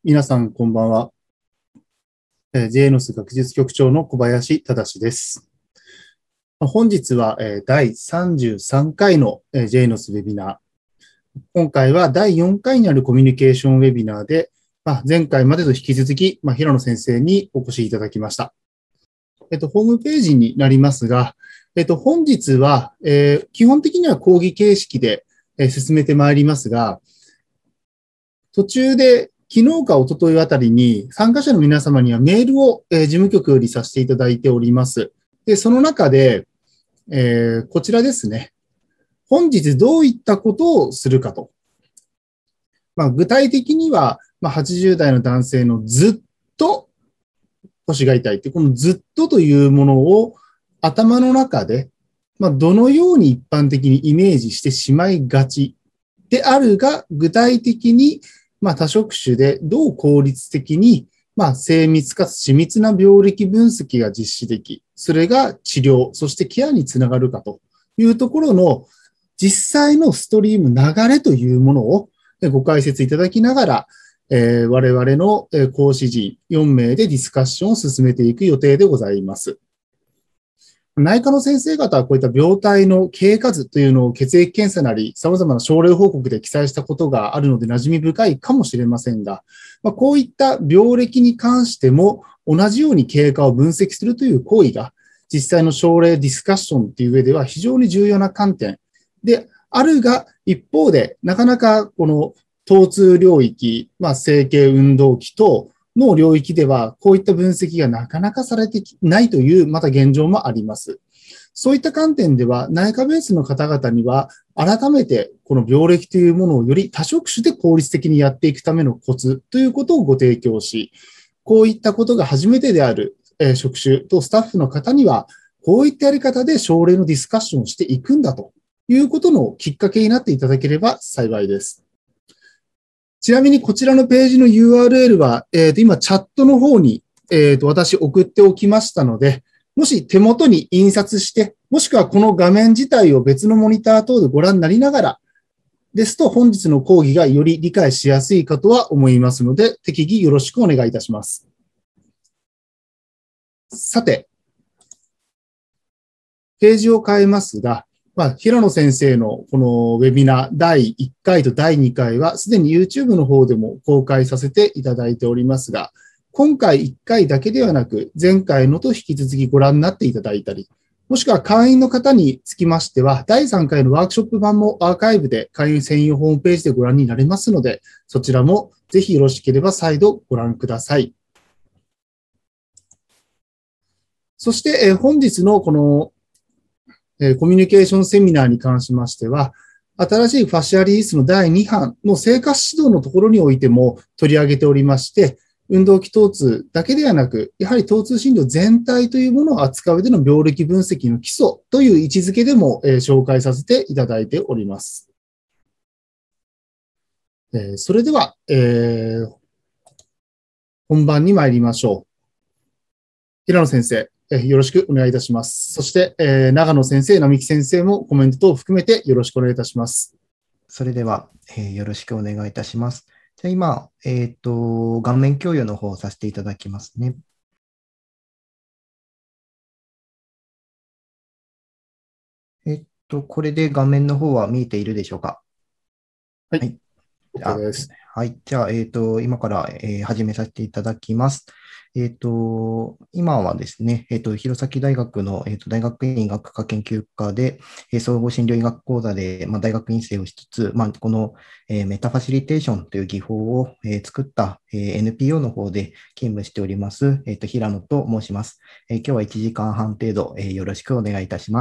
皆さん、こんばんは。JNOS 学術局長の小林正です。本日は第33回の JNOS ウェビナー。今回は第4回にあるコミュニケーションウェビナーで、前回までと引き続き、平野先生にお越しいただきました。ホームページになりますが、本日は、基本的には講義形式で、進めてまいりますが、途中で昨日か一昨日あたりに参加者の皆様にはメールを事務局よりさせていただいております。で、その中で、こちらですね。本日どういったことをするかと。具体的には、80代の男性のずっと腰が痛いって、このずっとというものを頭の中で、どのように一般的にイメージしてしまいがちであるが、具体的に多職種でどう効率的に、精密かつ緻密な病歴分析が実施でき、それが治療、そしてケアにつながるかというところの実際のストリーム流れというものをご解説いただきながら、我々の講師陣4名でディスカッションを進めていく予定でございます。内科の先生方はこういった病態の経過図というのを血液検査なり様々な症例報告で記載したことがあるので馴染み深いかもしれませんが、こういった病歴に関しても同じように経過を分析するという行為が実際の症例ディスカッションという上では非常に重要な観点であるが、一方でなかなかこの疼痛領域、整形運動器等の領域では、こういった分析がなかなかされてないという、また現状もあります。そういった観点では、内科ベースの方々には、改めてこの病歴というものをより多職種で効率的にやっていくためのコツということをご提供し、こういったことが初めてである職種とスタッフの方には、こういったやり方で症例のディスカッションをしていくんだということのきっかけになっていただければ幸いです。ちなみにこちらのページの URL は、今チャットの方に、私送っておきましたので、もし手元に印刷して、もしくはこの画面自体を別のモニター等でご覧になりながら、ですと本日の講義がより理解しやすいかとは思いますので、適宜よろしくお願いいたします。さて、ページを変えますが、平野先生のこのウェビナー第1回と第2回はすでに YouTube の方でも公開させていただいておりますが、今回1回だけではなく前回のと引き続きご覧になっていただいたり、もしくは会員の方につきましては第3回のワークショップ版もアーカイブで会員専用ホームページでご覧になれますので、そちらもぜひよろしければ再度ご覧ください。そして本日のこのコミュニケーションセミナーに関しましては、新しいファシアリリースの第2版の生活指導のところにおいても取り上げておりまして、運動器疼痛だけではなく、やはり疼痛診療全体というものを扱うでの病歴分析の基礎という位置づけでも紹介させていただいております。それでは、本番に参りましょう。平野先生。よろしくお願いいたします。そして、長野先生、並木先生もコメント等を含めてよろしくお願いいたします。 それでは、よろしくお願いいたします。じゃあ今、画面共有の方をさせていただきますね。これで画面の方は見えているでしょうか。 はい。OK です。 はい。じゃあ、今から、始めさせていただきます。今はですね、弘前大学の、大学院学科研究科で、総合診療医学講座で、大学院生をしつつ、この、メタファシリテーションという技法を、作った、NPO の方で勤務しております、平野と申します。今日は1時間半程度、よろしくお願いいたします。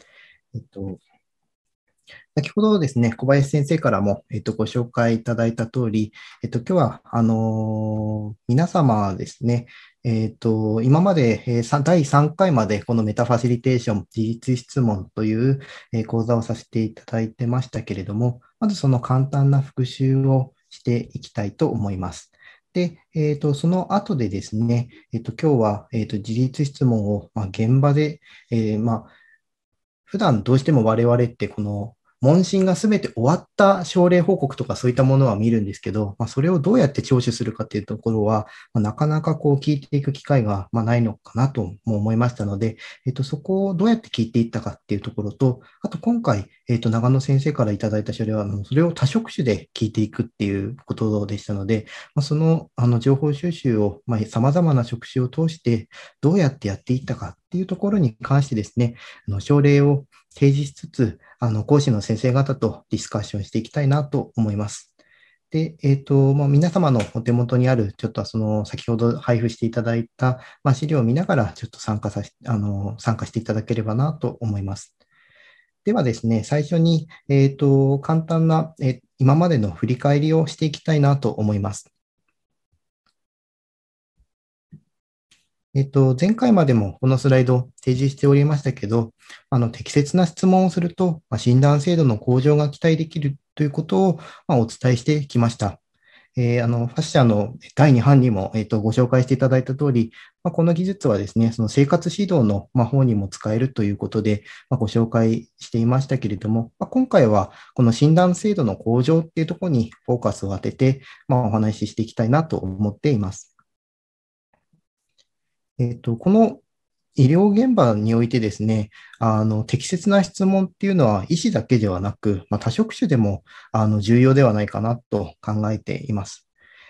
先ほどですね、小林先生からも、ご紹介いただいた通り、今日は、皆様ですね、今まで、第3回までこのメタファシリテーション、自立質問という、講座をさせていただいてましたけれども、まずその簡単な復習をしていきたいと思います。で、その後でですね、今日は、自立質問を、現場で、普段どうしても我々ってこの問診がすべて終わった症例報告とかそういったものは見るんですけど、それをどうやって聴取するかっていうところは、なかなかこう聞いていく機会がないのかなとも思いましたので、そこをどうやって聞いていったかっていうところと、あと今回、長野先生からいただいた書類は、それを多職種で聞いていくっていうことでしたので、その情報収集を様々な職種を通してどうやってやっていったかっていうところに関してですね、症例を提示しつつ、講師の先生方とディスカッションしていきたいなと思います。で、皆様のお手元にある、ちょっと先ほど配布していただいた、資料を見ながら、ちょっと参加していただければなと思います。ではですね、最初に、簡単な、今までの振り返りをしていきたいなと思います。前回までもこのスライドを提示しておりましたけど、適切な質問をすると、診断精度の向上が期待できるということを、お伝えしてきました。ファッシャの第2版にも、ご紹介していただいた通り、この技術はですね、その生活指導の、方にも使えるということで、ご紹介していましたけれども、今回はこの診断精度の向上っていうところにフォーカスを当てて、お話ししていきたいなと思っています。この医療現場においてですね、適切な質問っていうのは医師だけではなく、多職種でも重要ではないかなと考えています。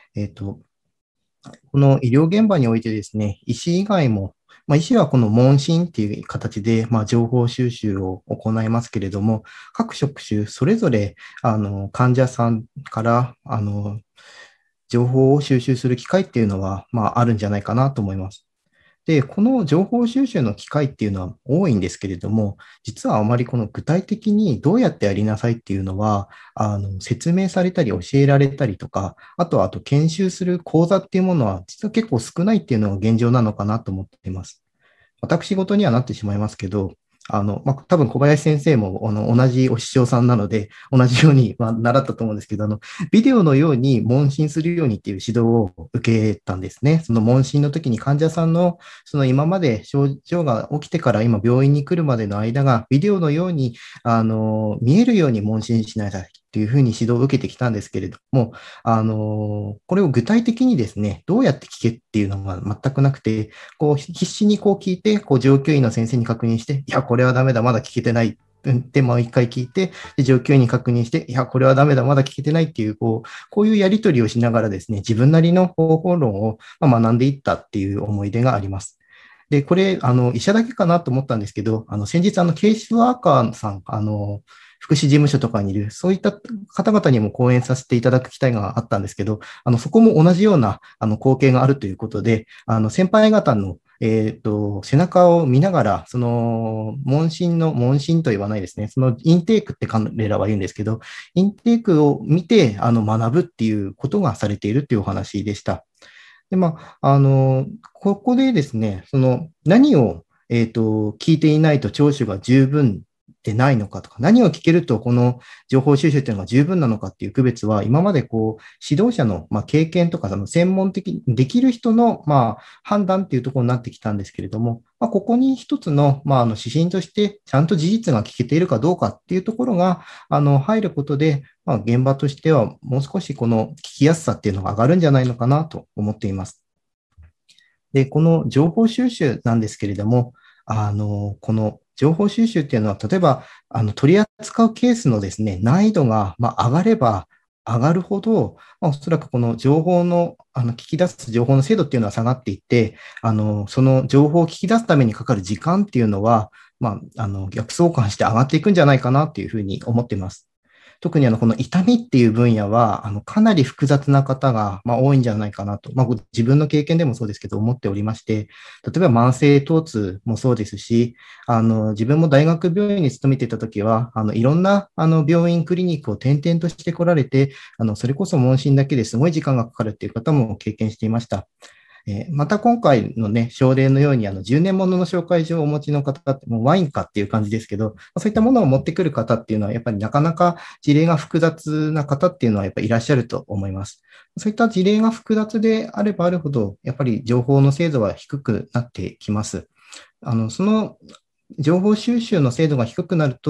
この医療現場においてですね、医師以外も、医師はこの問診っていう形で、情報収集を行いますけれども、各職種それぞれ患者さんから情報を収集する機会っていうのは、あるんじゃないかなと思います。で、この情報収集の機会っていうのは多いんですけれども、実はあまりこの具体的にどうやってやりなさいっていうのは、説明されたり教えられたりとか、あと研修する講座っていうものは実は結構少ないっていうのが現状なのかなと思っています。私事にはなってしまいますけど、多分小林先生も同じお師匠さんなので、同じように、習ったと思うんですけど、ビデオのように問診するようにっていう指導を受けたんですね。その問診の時に患者さんの、その今まで症状が起きてから今病院に来るまでの間が、ビデオのように、見えるように問診しなさいというふうに指導を受けてきたんですけれども、これを具体的にですね、どうやって聞けっていうのが全くなくて、必死に聞いて、上級医の先生に確認して、いや、これはダメだ、まだ聞けてない。で、もう一回聞いて、上級医に確認して、いや、これはダメだ、まだ聞けてないっていう、こういうやり取りをしながらですね、自分なりの方法論を学んでいったっていう思い出があります。で、これ、医者だけかなと思ったんですけど、先日、ケースワーカーさん、福祉事務所とかにいる、そういった方々にも講演させていただく機会があったんですけど、そこも同じような光景があるということで、先輩方の背中を見ながら、その問診と言わないですね、そのインテークって彼らは言うんですけど、インテークを見て学ぶっていうことがされているっていうお話でした。で、ここでですね、何を、聞いていないと聴取が十分でないのかとか、何を聞けるとこの情報収集というのが十分なのかっていう区別は、今まで指導者の、経験とか、専門的にできる人の、判断っていうところになってきたんですけれども、ここに一つの、指針として、ちゃんと事実が聞けているかどうかっていうところが、入ることで、現場としてはもう少しこの聞きやすさっていうのが上がるんじゃないのかなと思っています。で、この情報収集なんですけれども、この情報収集っていうのは、例えば、取り扱うケースのですね、難易度が、上がれば上がるほど、おそらくこの情報の、聞き出す情報の精度っていうのは下がっていって、その情報を聞き出すためにかかる時間っていうのは、逆相関して上がっていくんじゃないかなっていうふうに思っています。特にこの痛みっていう分野は、かなり複雑な方が、多いんじゃないかなと、自分の経験でもそうですけど、思っておりまして、例えば慢性疼痛もそうですし、自分も大学病院に勤めていたときは、いろんな病院、クリニックを転々として来られて、それこそ問診だけですごい時間がかかるっていう方も経験していました。また今回のね、症例のように10年ものの紹介状をお持ちの方って、もうワインかっていう感じですけど、そういったものを持ってくる方っていうのは、やっぱりなかなか事例が複雑な方っていうのはやっぱりいらっしゃると思います。そういった事例が複雑であればあるほど、やっぱり情報の精度は低くなってきます。その情報収集の精度が低くなると、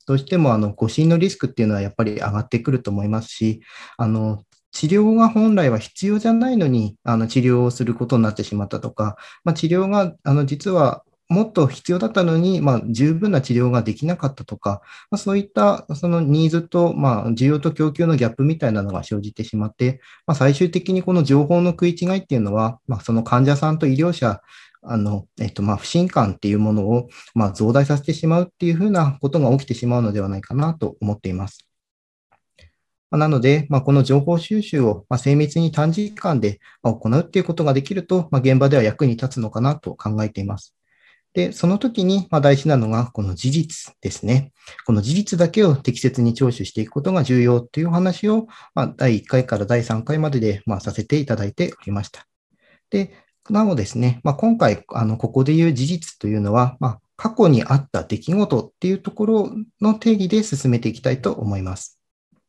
どうしても誤診のリスクっていうのはやっぱり上がってくると思いますし、治療が本来は必要じゃないのに、治療をすることになってしまったとか、治療が、実はもっと必要だったのに、十分な治療ができなかったとか、そういったそのニーズと、需要と供給のギャップみたいなのが生じてしまって、最終的にこの情報の食い違いっていうのは、その患者さんと医療者、不信感っていうものを、増大させてしまうっていうふうなことが起きてしまうのではないかなと思っています。なので、この情報収集を精密に短時間で行うっていうことができると、現場では役に立つのかなと考えています。で、その時に大事なのが、この事実ですね。この事実だけを適切に聴取していくことが重要というお話を、第1回から第3回まででさせていただいておりました。で、なおですね、今回、ここで言う事実というのは、過去にあった出来事っていうところの定義で進めていきたいと思います。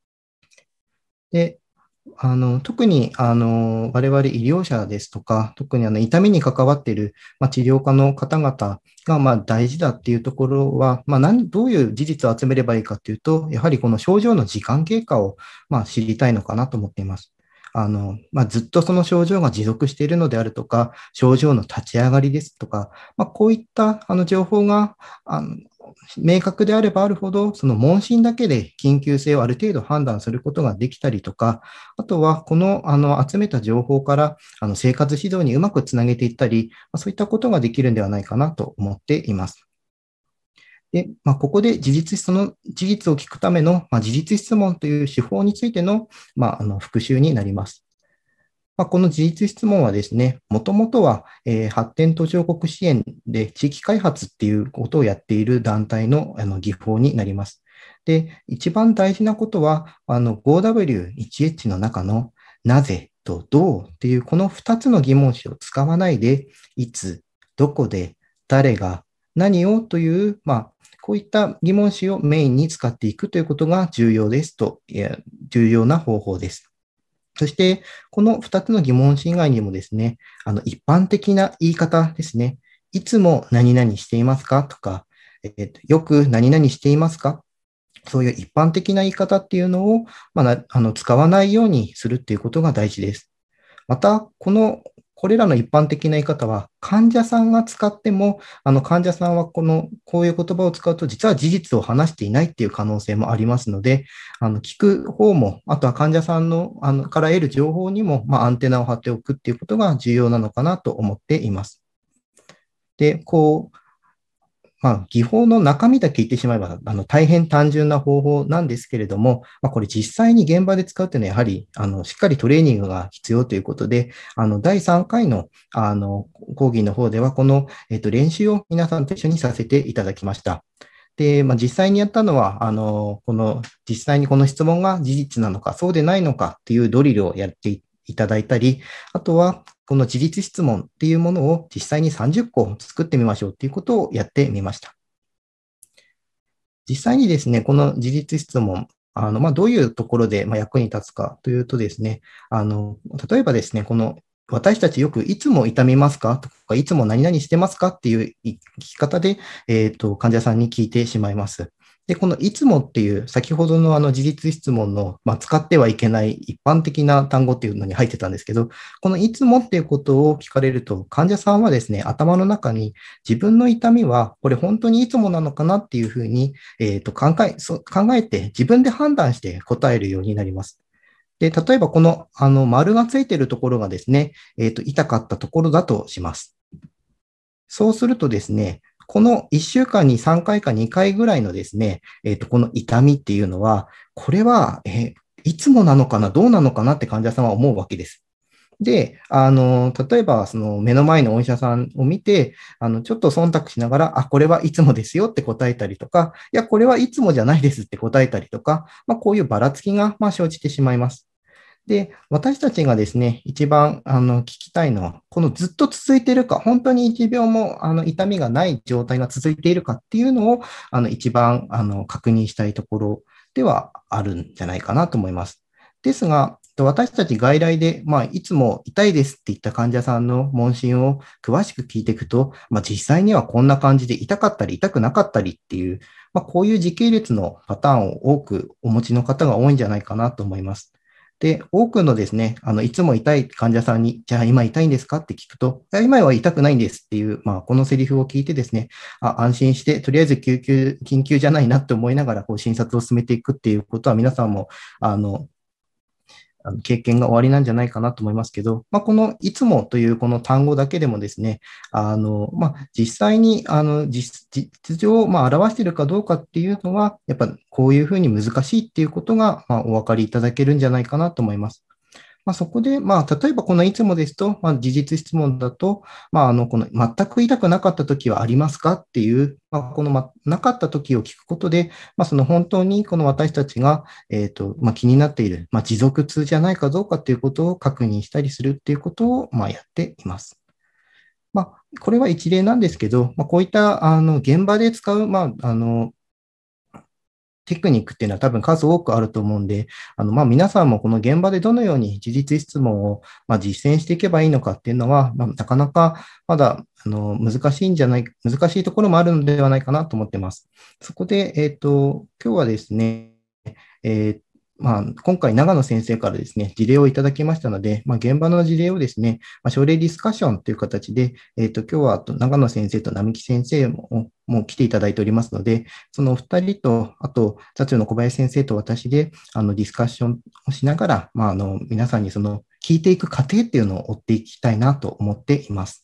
で、特に我々医療者ですとか、特に痛みに関わっている治療家の方々が大事だっていうところは、どういう事実を集めればいいかというと、やはりこの症状の時間経過を知りたいのかなと思っています。ずっとその症状が持続しているのであるとか、症状の立ち上がりですとか、こういった情報が明確であればあるほど、その問診だけで緊急性をある程度判断することができたりとか、あとはこの集めた情報から生活指導にうまくつなげていったり、そういったことができるんではないかなと思っています。で、ここでその事実を聞くための事実質問という手法についての復習になります。この事実質問はですね、もともとは、発展途上国支援で地域開発っていうことをやっている団体の技法になります。で、一番大事なことは、5W1H の中のなぜとどうっていうこの2つの疑問詞を使わないで、いつ、どこで、誰が、何をという、こういった疑問詞をメインに使っていくということが重要ですと、重要な方法です。そして、この2つの疑問詞以外にもですね、一般的な言い方ですね。いつも何々していますかとか、よく何々していますか、そういう一般的な言い方っていうのを、使わないようにするっていうことが大事です。また、これらの一般的な言い方は、患者さんが使っても、患者さんはこういう言葉を使うと、実は事実を話していないっていう可能性もありますので、聞く方も、あとは患者さんの、から得る情報にも、アンテナを張っておくっていうことが重要なのかなと思っています。で、技法の中身だけ言ってしまえば、大変単純な方法なんですけれども、これ実際に現場で使うというのは、やはり、しっかりトレーニングが必要ということで、第3回の、講義の方では、この、練習を皆さんと一緒にさせていただきました。で、実際にやったのは、実際にこの質問が事実なのか、そうでないのかっていうドリルをやっていただいたり、あとは、この事実質問っていうものを実際に30個作ってみましょうっていうことをやってみました。実際にですね、この事実質問、どういうところで役に立つかというとですね、例えばですね、私たちよくいつも痛みますかとか、いつも何々してますかっていう聞き方で、患者さんに聞いてしまいます。で、このいつもっていう先ほどの事実質問の、使ってはいけない一般的な単語っていうのに入ってたんですけど、このいつもっていうことを聞かれると、患者さんはですね、頭の中に自分の痛みはこれ本当にいつもなのかなっていうふうに、考えて自分で判断して答えるようになります。で、例えば丸がついているところがですね、痛かったところだとします。そうするとですね、この1週間に3回か2回ぐらいのですね、この痛みっていうのは、これは、いつもなのかな、どうなのかなって患者さんは思うわけです。で、例えば、その目の前のお医者さんを見て、ちょっと忖度しながら、これはいつもですよって答えたりとか、いや、これはいつもじゃないですって答えたりとか、こういうばらつきが、生じてしまいます。で、私たちがですね、一番聞きたいのは、このずっと続いているか、本当に1秒も痛みがない状態が続いているかっていうのを一番確認したいところではあるんじゃないかなと思います。ですが、 私たち外来で、いつも痛いですって言った患者さんの問診を詳しく聞いていくと、実際にはこんな感じで痛かったり痛くなかったりっていう、こういう時系列のパターンを多くお持ちの方が多いんじゃないかなと思います。で、多くのですね、いつも痛い患者さんに、じゃあ今痛いんですかって聞くと、いや今は痛くないんですっていう、このセリフを聞いてですね、安心して、とりあえず緊急じゃないなって思いながら、診察を進めていくっていうことは皆さんも、経験が終わりなんじゃないかなと思いますけど、このいつもというこの単語だけでもですね、実際に実情を表しているかどうかっていうのは、やっぱこういうふうに難しいっていうことがお分かりいただけるんじゃないかなと思います。そこで、例えばこのいつもですと、事実質問だと、この全く痛くなかったときはありますかっていう、この、なかったときを聞くことで、その本当にこの私たちが、気になっている、持続痛じゃないかどうかっていうことを確認したりするっていうことを、やっています。これは一例なんですけど、こういった現場で使う、テクニックっていうのは多分数多くあると思うんで、皆さんもこの現場でどのように事実質問を実践していけばいいのかっていうのは、なかなかまだ難しいところもあるのではないかなと思ってます。そこで、今日はですね、今回、長野先生からですね、事例をいただきましたので、現場の事例をですね、症例ディスカッションという形で、今日は長野先生と並木先生も来ていただいておりますので、そのお二人と、あと、座長の小林先生と私で、ディスカッションをしながら、皆さんにその聞いていく過程っていうのを追っていきたいなと思っています。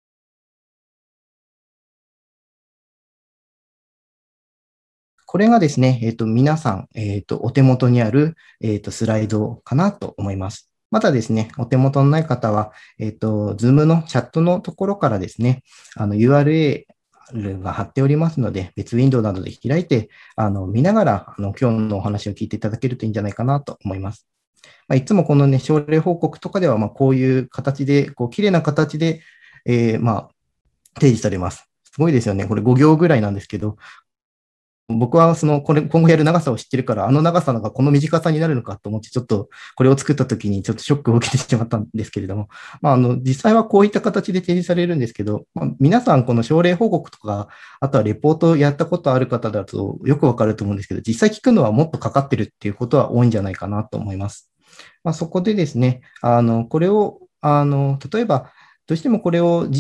これがですね、皆さん、お手元にある、スライドかなと思います。またですね、お手元のない方は、Zoom のチャットのところからですね、URL が貼っておりますので、別ウィンドウなどで開いて、見ながら、今日のお話を聞いていただけるといいんじゃないかなと思います。いつもこのね、症例報告とかでは、こういう形で、綺麗な形で、提示されます。すごいですよね。これ5行ぐらいなんですけど、僕は今後やる長さを知ってるから、あの長さがこの短さになるのかと思って、ちょっとこれを作った時にちょっとショックを受けてしまったんですけれども、実際はこういった形で提示されるんですけど、皆さんこの症例報告とか、あとはレポートをやったことある方だとよくわかると思うんですけど、実際聞くのはもっとかかってるっていうことは多いんじゃないかなと思います。そこでですね、これを、例えば、どうしてもこれを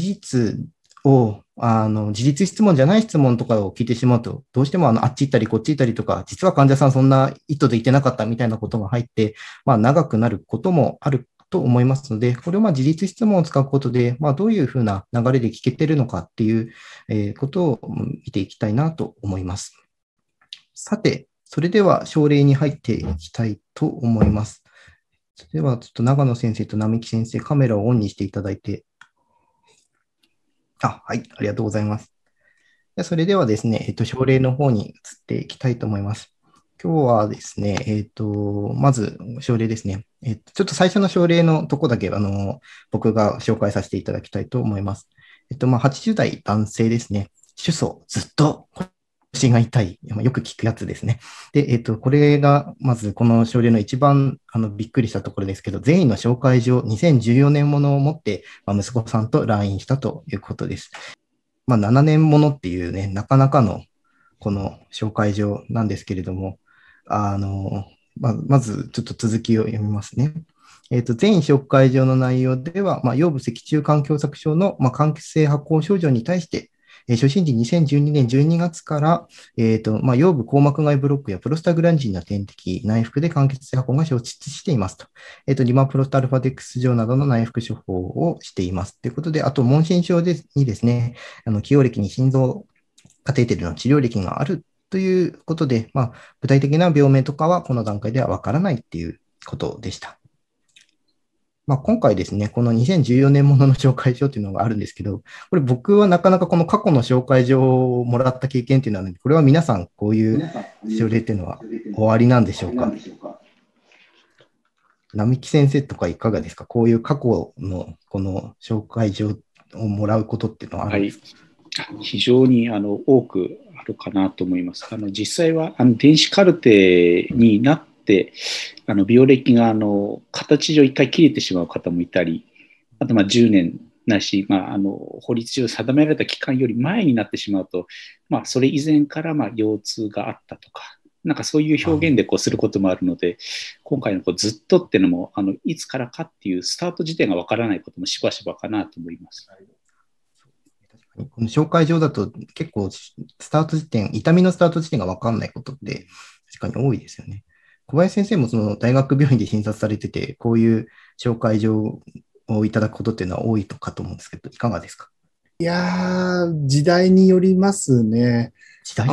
事実質問じゃない質問とかを聞いてしまうと、どうしてもあっち行ったりこっち行ったりとか、実は患者さんそんな意図で言ってなかったみたいなことが入って、長くなることもあると思いますので、これを事実質問を使うことで、どういうふうな流れで聞けてるのかっていうことを見ていきたいなと思います。さて、それでは症例に入っていきたいと思います。では、ちょっと長野先生と並木先生、カメラをオンにしていただいて、はい、ありがとうございます。それではですね、症例の方に移っていきたいと思います。今日はですね、まず症例ですね。ちょっと最初の症例のとこだけ、僕が紹介させていただきたいと思います。80代男性ですね。主訴、ずっと腰が痛い。よく聞くやつですね。で、これが、まずこの症例の一番びっくりしたところですけど、善意の紹介状、2014年ものを持って、息子さんと来院したということです。7年ものっていうね、なかなかのこの紹介状なんですけれども、まずちょっと続きを読みますね。全紹介状の内容では、腰部脊柱管狭窄症の間欠性発酵症状に対して、初診時2012年12月から、腰部硬膜外ブロックやプロスタグランジンの点滴、内服で間欠性発酵が消失していますと。リマプロスタルファデックス錠などの内服処方をしています。ということで、あと、問診症にですね、起用歴に心臓カテーテルの治療歴があるということで、具体的な病名とかはこの段階ではわからないっていうことでした。今回ですね、この2014年ものの紹介状というのがあるんですけど、これ僕はなかなかこの過去の紹介状をもらった経験というのは、これは皆さんこういう症例というのは終わりなんでしょうか。並木先生とかいかがですか。こういう過去のこの紹介状をもらうことっていうのはあるんですか。 非常に多くあるかなと思います。実際は電子カルテになっ 、病歴が形上一回切れてしまう方もいたり、あと10年ないし、法律上定められた期間より前になってしまうと、それ以前から腰痛があったとか、なんかそういう表現ですることもあるので、今回のずっとっていうのも、いつからかっていうスタート時点がわからないこともしばしばかなと思います。 この紹介状だと結構スタート時点、痛みのスタート時点がわかんないことって確かに多いですよね。小林先生もその大学病院で診察されてて、こういう紹介状をいただくことっていうのは多いかと思うんですけど、いかがですか？ いやー、時代によりますね。 時代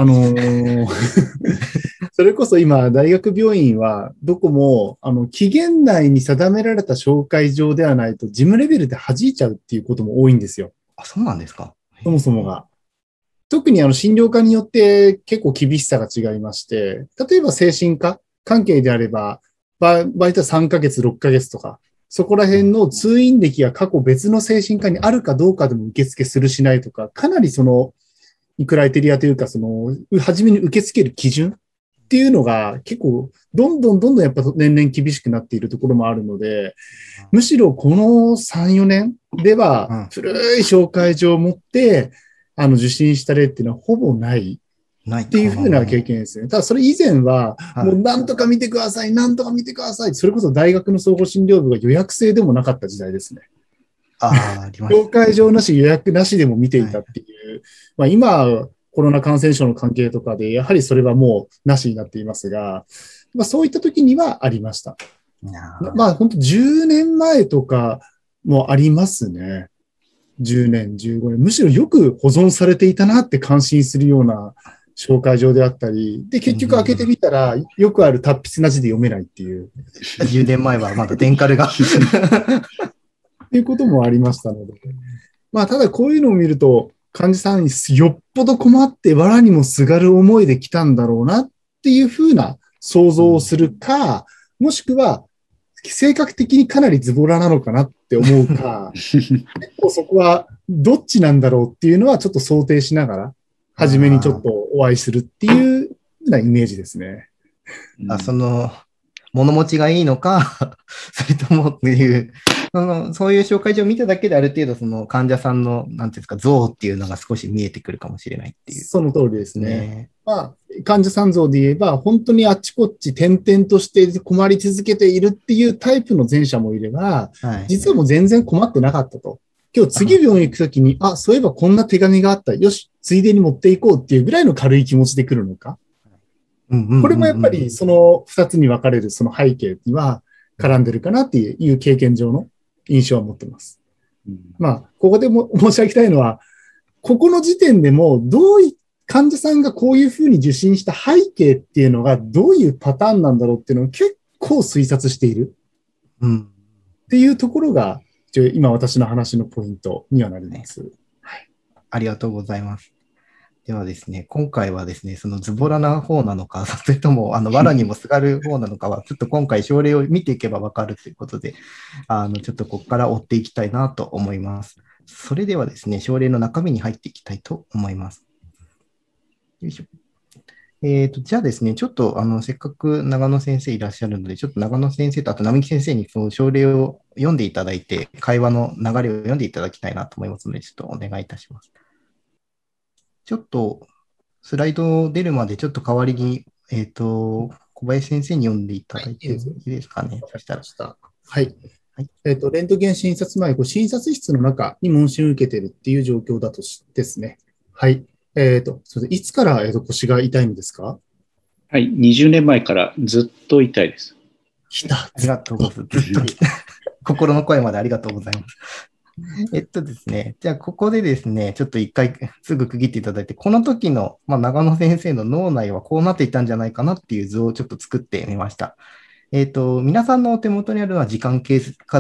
それこそ今、大学病院はどこも、期限内に定められた紹介状ではないと、事務レベルで弾いちゃうっていうことも多いんですよ。 あ、そうなんですか。 そもそもが。特に診療科によって結構厳しさが違いまして、例えば精神科関係であれば、場合によっては3ヶ月、6ヶ月とか、そこら辺の通院歴が過去別の精神科にあるかどうかでも受付するしないとか、かなりクライテリアというか、初めに受け付ける基準っていうのが結構、どんどんやっぱ年々厳しくなっているところもあるので、むしろこの3、4年では、古い紹介状を持って、受診した例っていうのはほぼないっていうふうな経験ですね。ただそれ以前は、もうなんとか見てください、なんとか見てください。それこそ大学の総合診療部が予約制でもなかった時代ですね。 ありました。 紹介状なし、予約なしでも見ていたっていう。今、コロナ感染症の関係とかで、やはりそれはもうなしになっていますが、そういった時にはありました。本当10年前とかもありますね。10年、15年。むしろよく保存されていたなって感心するような紹介状であったり、で、結局開けてみたら、よくある達筆な字で読めないっていう。 10年前はまだデンカルが。 っていうこともありましたので。ただこういうのを見ると、患者さんによっぽど困って藁にもすがる思いで来たんだろうなっていうふうな想像をするか、もしくは、性格的にかなりズボラなのかなって思うか、結構そこはどっちなんだろうっていうのはちょっと想定しながら、初めにちょっとお会いするっていうようなイメージですね。 物持ちがいいのか、それともっていう、そういう紹介状を見ただけである程度その患者さんの、なんていうんですか、像っていうのが少し見えてくるかもしれないっていう。 その通りですね。患者さん像で言えば、本当にあっちこっち転々として困り続けているっていうタイプの前者もいれば、実はもう全然困ってなかったと。今日次病院行くときに、そういえばこんな手紙があった。よし、ついでに持っていこうっていうぐらいの軽い気持ちで来るのか。これもやっぱりその2つに分かれるその背景には絡んでるかなっていう経験上の印象を持ってます。ここでも申し上げたいのは、ここの時点でも患者さんがこういうふうに受診した背景っていうのがどういうパターンなんだろうっていうのを結構推察しているっていうところが今私の話のポイントにはなります。 ありがとうございます。ではですね、今回はですね、そのズボラな方なのか、それとも藁にもすがる方なのかは、ちょっと今回症例を見ていけばわかるということで、ちょっとここから追っていきたいなと思います。それではですね、症例の中身に入っていきたいと思います。よいしょ。じゃあですね、ちょっとせっかく長野先生いらっしゃるので、ちょっと長野先生とあと並木先生にその症例を読んでいただいて、会話の流れを読んでいただきたいなと思いますので、ちょっとお願いいたします。ちょっとスライド出るまでちょっと代わりに、小林先生に読んでいただいていいですかね。そしたら。 はい。レントゲン診察前、診察室の中に問診を受けているっていう状況だとですね。はい。いつから、腰が痛いんですか？ はい。20年前からずっと痛いです。 来た。 ありがとうございます。ずっと心の声までありがとうございます。ですね、じゃあここでですね、ちょっと一回すぐ区切っていただいて、この時の、長野先生の脳内はこうなっていたんじゃないかなっていう図をちょっと作ってみました。皆さんのお手元にあるのは時間数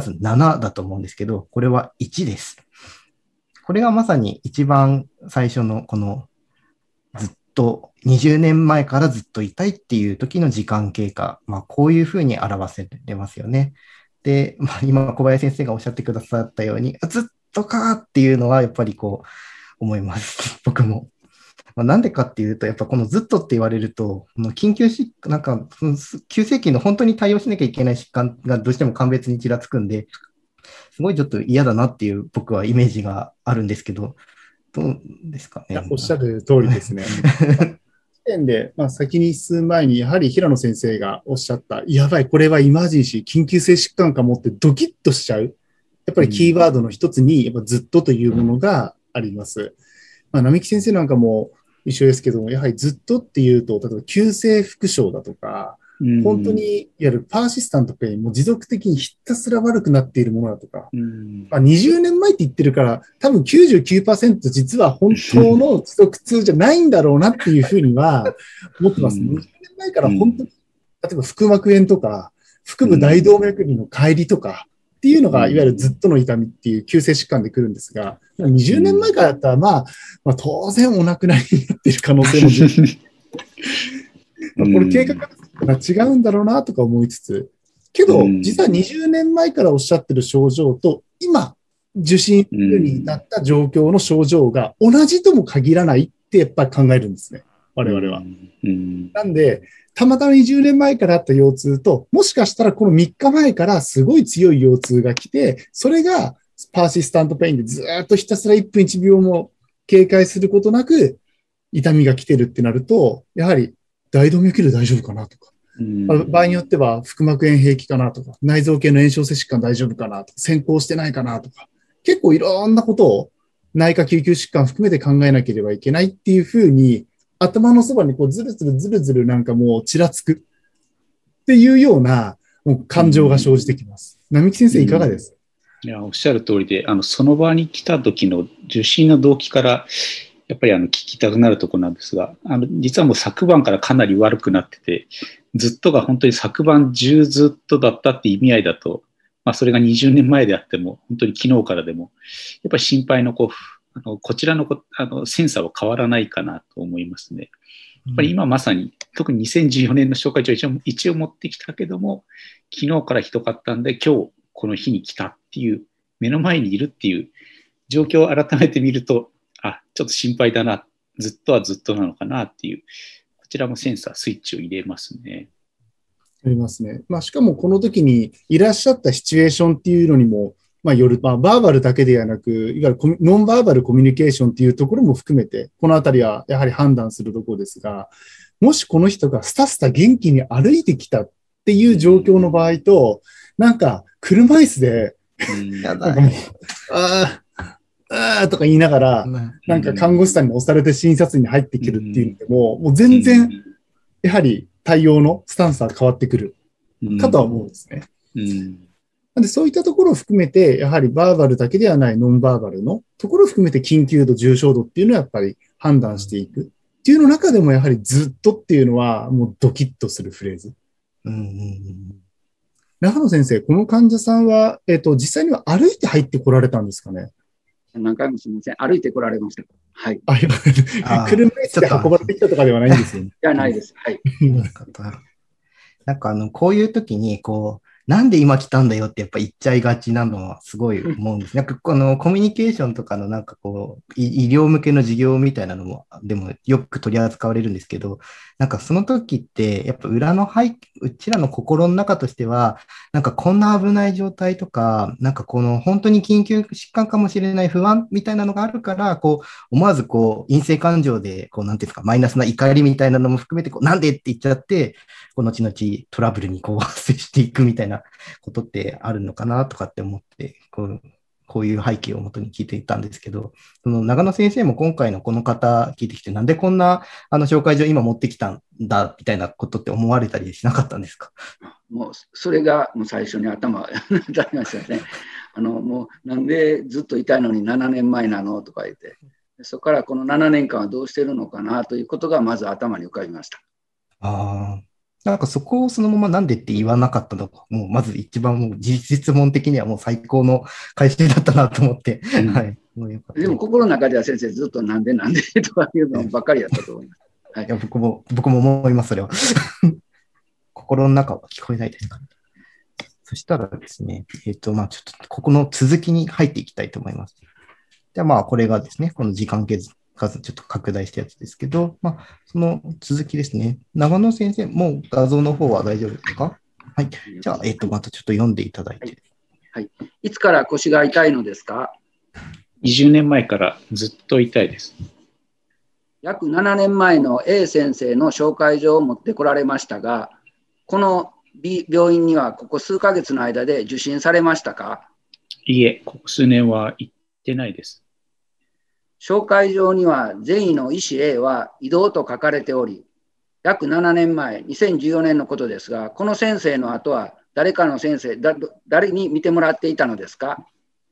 7だと思うんですけど、これは1です。これがまさに一番最初のこのずっと20年前からずっと痛いっていう時の時間経過、こういうふうに表せれますよね。で、今小林先生がおっしゃってくださったように、ずっとかーっていうのはやっぱりこう思います。僕も。 なんでかっていうと、やっぱこのずっとって言われると、この緊急疾患、急性期の本当に対応しなきゃいけない疾患がどうしても鑑別にちらつくんで、すごいちょっと嫌だなっていう僕はイメージがあるんですけど、どうですかね。 おっしゃる通りですね。時点で、先に進む前に、やはり平野先生がおっしゃった、やばい、これはイマージンシー、緊急性疾患かもってドキッとしちゃう。やっぱりキーワードの一つに、やっぱずっとというものがあります。並木先生なんかも一緒ですけども、やはりずっとっていうと、例えば急性副症だとか、本当にいわゆるパーシスタントペイン、もう持続的にひたすら悪くなっているものだとか、20年前って言ってるから、多分 99% 実は本当の持続痛じゃないんだろうなっていうふうには思ってます。20年前から本当に、例えば腹膜炎とか、腹部大動脈瘤の乖離とかっていうのが、いわゆるずっとの痛みっていう急性疾患で来るんですが、20年前からだったら、当然お亡くなりになっている可能性もこれ計画が違うんだろうなとか思いつつ、けど、実は20年前からおっしゃってる症状と、今、受診するになった状況の症状が同じとも限らないってやっぱり考えるんですね、我々は。なんで、たまたま20年前からあった腰痛と、もしかしたらこの3日前からすごい強い腰痛が来て、それがパーシスタントペインでずっとひたすら1分1秒も警戒することなく痛みが来てるってなると、やはり大動脈瘤大丈夫かなとか、場合によっては腹膜炎平気かなとか、内臓系の炎症性疾患大丈夫かなとか、先行してないかなとか、結構いろんなことを内科救急疾患含めて考えなければいけないっていうふうに、頭のそばにこうずるずるなんかもうちらつくっていうようなもう感情が生じてきます。並木先生いかがですか？ いや、おっしゃる通りで、その場に来た時の受診の動機からやっぱり聞きたくなるところなんですが、実はもう昨晩からかなり悪くなってて、ずっとが本当に昨晩中ずっとだったって意味合いだと、それが20年前であっても、本当に昨日からでも、やっぱり心配のこちらのセンサーは変わらないかなと思いますね。やっぱり今まさに、特に2014年の紹介状を一応持ってきたけども、昨日からひどかったんで、今日この日に来たっていう、目の前にいるっていう状況を改めて見ると、ちょっと心配だな、ずっとはずっとなのかなっていう、こちらもセンサー、スイッチを入れますね。 ありますね。しかもこの時にいらっしゃったシチュエーションっていうのにも、よる、バーバルだけではなく、いわゆるノンバーバルコミュニケーションっていうところも含めて、このあたりはやはり判断するところですが、もしこの人がスタスタ元気に歩いてきたっていう状況の場合と、なんか車椅子で、とか言いながら、なんか看護師さんに押されて診察に入ってくるっていうのでも、もう全然、やはり対応のスタンスは変わってくるかとは思うんですね。なんでそういったところを含めて、やはりバーバルだけではないノンバーバルのところを含めて緊急度、重症度っていうのはやっぱり判断していくっていうの中でもやはりずっとっていうのはもうドキッとするフレーズ。長野先生、この患者さんは、実際には歩いて入ってこられたんですかね？ 何回もすみません。歩いてこられました。はい。 車椅子で運ばれてきたとかではないんですよね。 じゃないです。はい。 なんかこういう時に、なんで今来たんだよってやっぱ言っちゃいがちなのはすごい思うんです。なんかコミュニケーションとかの医療向けの授業みたいなのも、でもよく取り扱われるんですけど、なんかその時ってやっぱうちらの心の中としては、なんかこんな危ない状態とか、なんか本当に緊急疾患かもしれない不安みたいなのがあるから、思わず陰性感情で、なんていうんですか、マイナスな怒りみたいなのも含めて、なんでって言っちゃって、後々トラブルに発生していくみたいなことってあるのかなとかって思って、こういう背景をもとに聞いていたんですけど、その長野先生も今回のこの方聞いてきて、なんでこんな紹介状今持ってきたんだみたいなことって思われたりしなかったんですか？ もうそれがもう最初に頭に当たりましたね。もうなんでずっと痛いのに7年前なのとか言って、そこからこの7年間はどうしてるのかなということがまず頭に浮かびました。 なんかそこをそのままなんでって言わなかったのか、もうまず一番もう実問的にはもう最高の回収だったなと思って。はい。 でも心の中では先生ずっとなんでとかいうのばっかりやったと思います。はい、 いや僕も思います、それは。心の中は聞こえないですか？そしたらですね、ちょっとここの続きに入っていきたいと思います。ではこれがですね、この時間経数ちょっと拡大したやつですけど、その続きですね。長野先生、もう画像の方は大丈夫ですか？はい。じゃあ、またちょっと読んでいただいて。 はい。いつから腰が痛いのですか ？20年前からずっと痛いです。 約7年前の A 先生の紹介状を持ってこられましたが、この B 病院にはここ数ヶ月の間で受診されましたか？ いいえ、ここ数年は行ってないです。 紹介状には善意の医師 A は異動と書かれており、約7年前、2014年のことですが、この先生の後は誰かの先生、誰に見てもらっていたのですか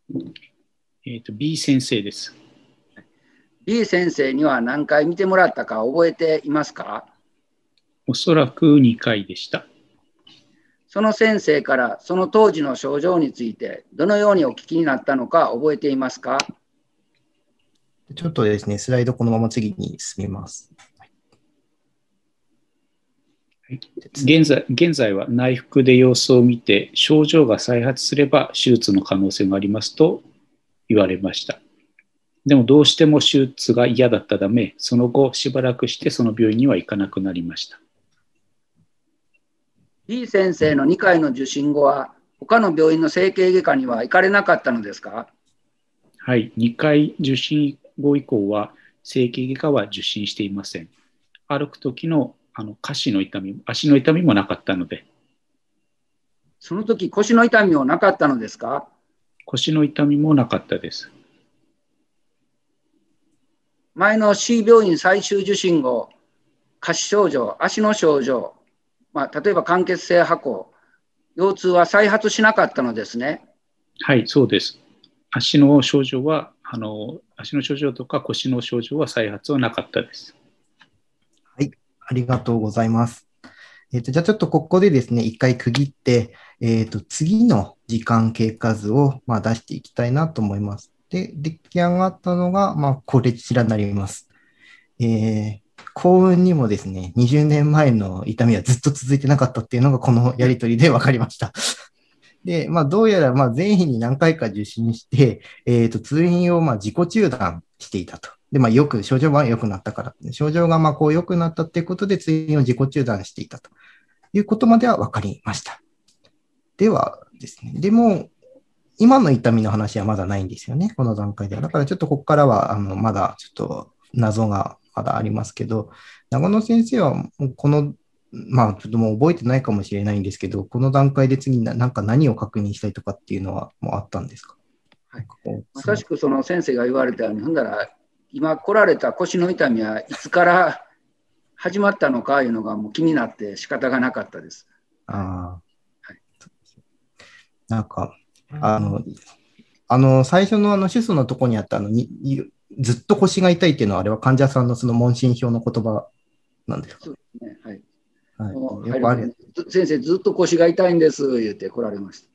？B 先生です。 B 先生には何回見てもらったか覚えていますか？ おそらく2回でした。 その先生からその当時の症状についてどのようにお聞きになったのか覚えていますか？ ちょっとですね、スライドこのまま次に進みます。 現在は内服で様子を見て、症状が再発すれば手術の可能性がありますと言われました。でもどうしても手術が嫌だったため、その後しばらくしてその病院には行かなくなりました。 B 先生の2回の受診後は、他の病院の整形外科には行かれなかったのですか？ はい、2回受診後以降は整形外科は受診していません。歩く時の下肢の痛み、足の痛みもなかったので。 その時腰の痛みもなかったのですか？ 腰の痛みもなかったです。 前の C 病院最終受診後、下肢症状、足の症状、例えば間欠性跛行、腰痛は再発しなかったのですね。 はい、そうです。足の症状とか腰の症状は再発はなかったです。 はい、ありがとうございます。じゃあちょっとここでですね、一回区切って、次の時間経過図を出していきたいなと思います。で、出来上がったのが、こちらになります。幸運にもですね、20年前の痛みはずっと続いてなかったっていうのがこのやりとりで分かりました。で、どうやら前日に何回か受診して、通院を自己中断していたと。で、症状が良くなったから、症状が良くなったっていうことで通院を自己中断していたということまでは分かりました。ではですね、でも、今の痛みの話はまだないんですよね、この段階では。だからちょっとここからは、まだちょっと謎がまだありますけど、長野先生はこの、ちょっともう覚えてないかもしれないんですけど、この段階で次何を確認したいとかっていうのはもうあったんですか？ はい、まさしくその先生が言われたように、ほんだら今来られた腰の痛みはいつから始まったのかいうのがもう気になって仕方がなかったです。 最初の主訴のところにあったずっと腰が痛いっていうのは、あれは患者さんのその問診票の言葉なんですか？ そうですね。はい。 先生、ずっと腰が痛いんです言って来られました。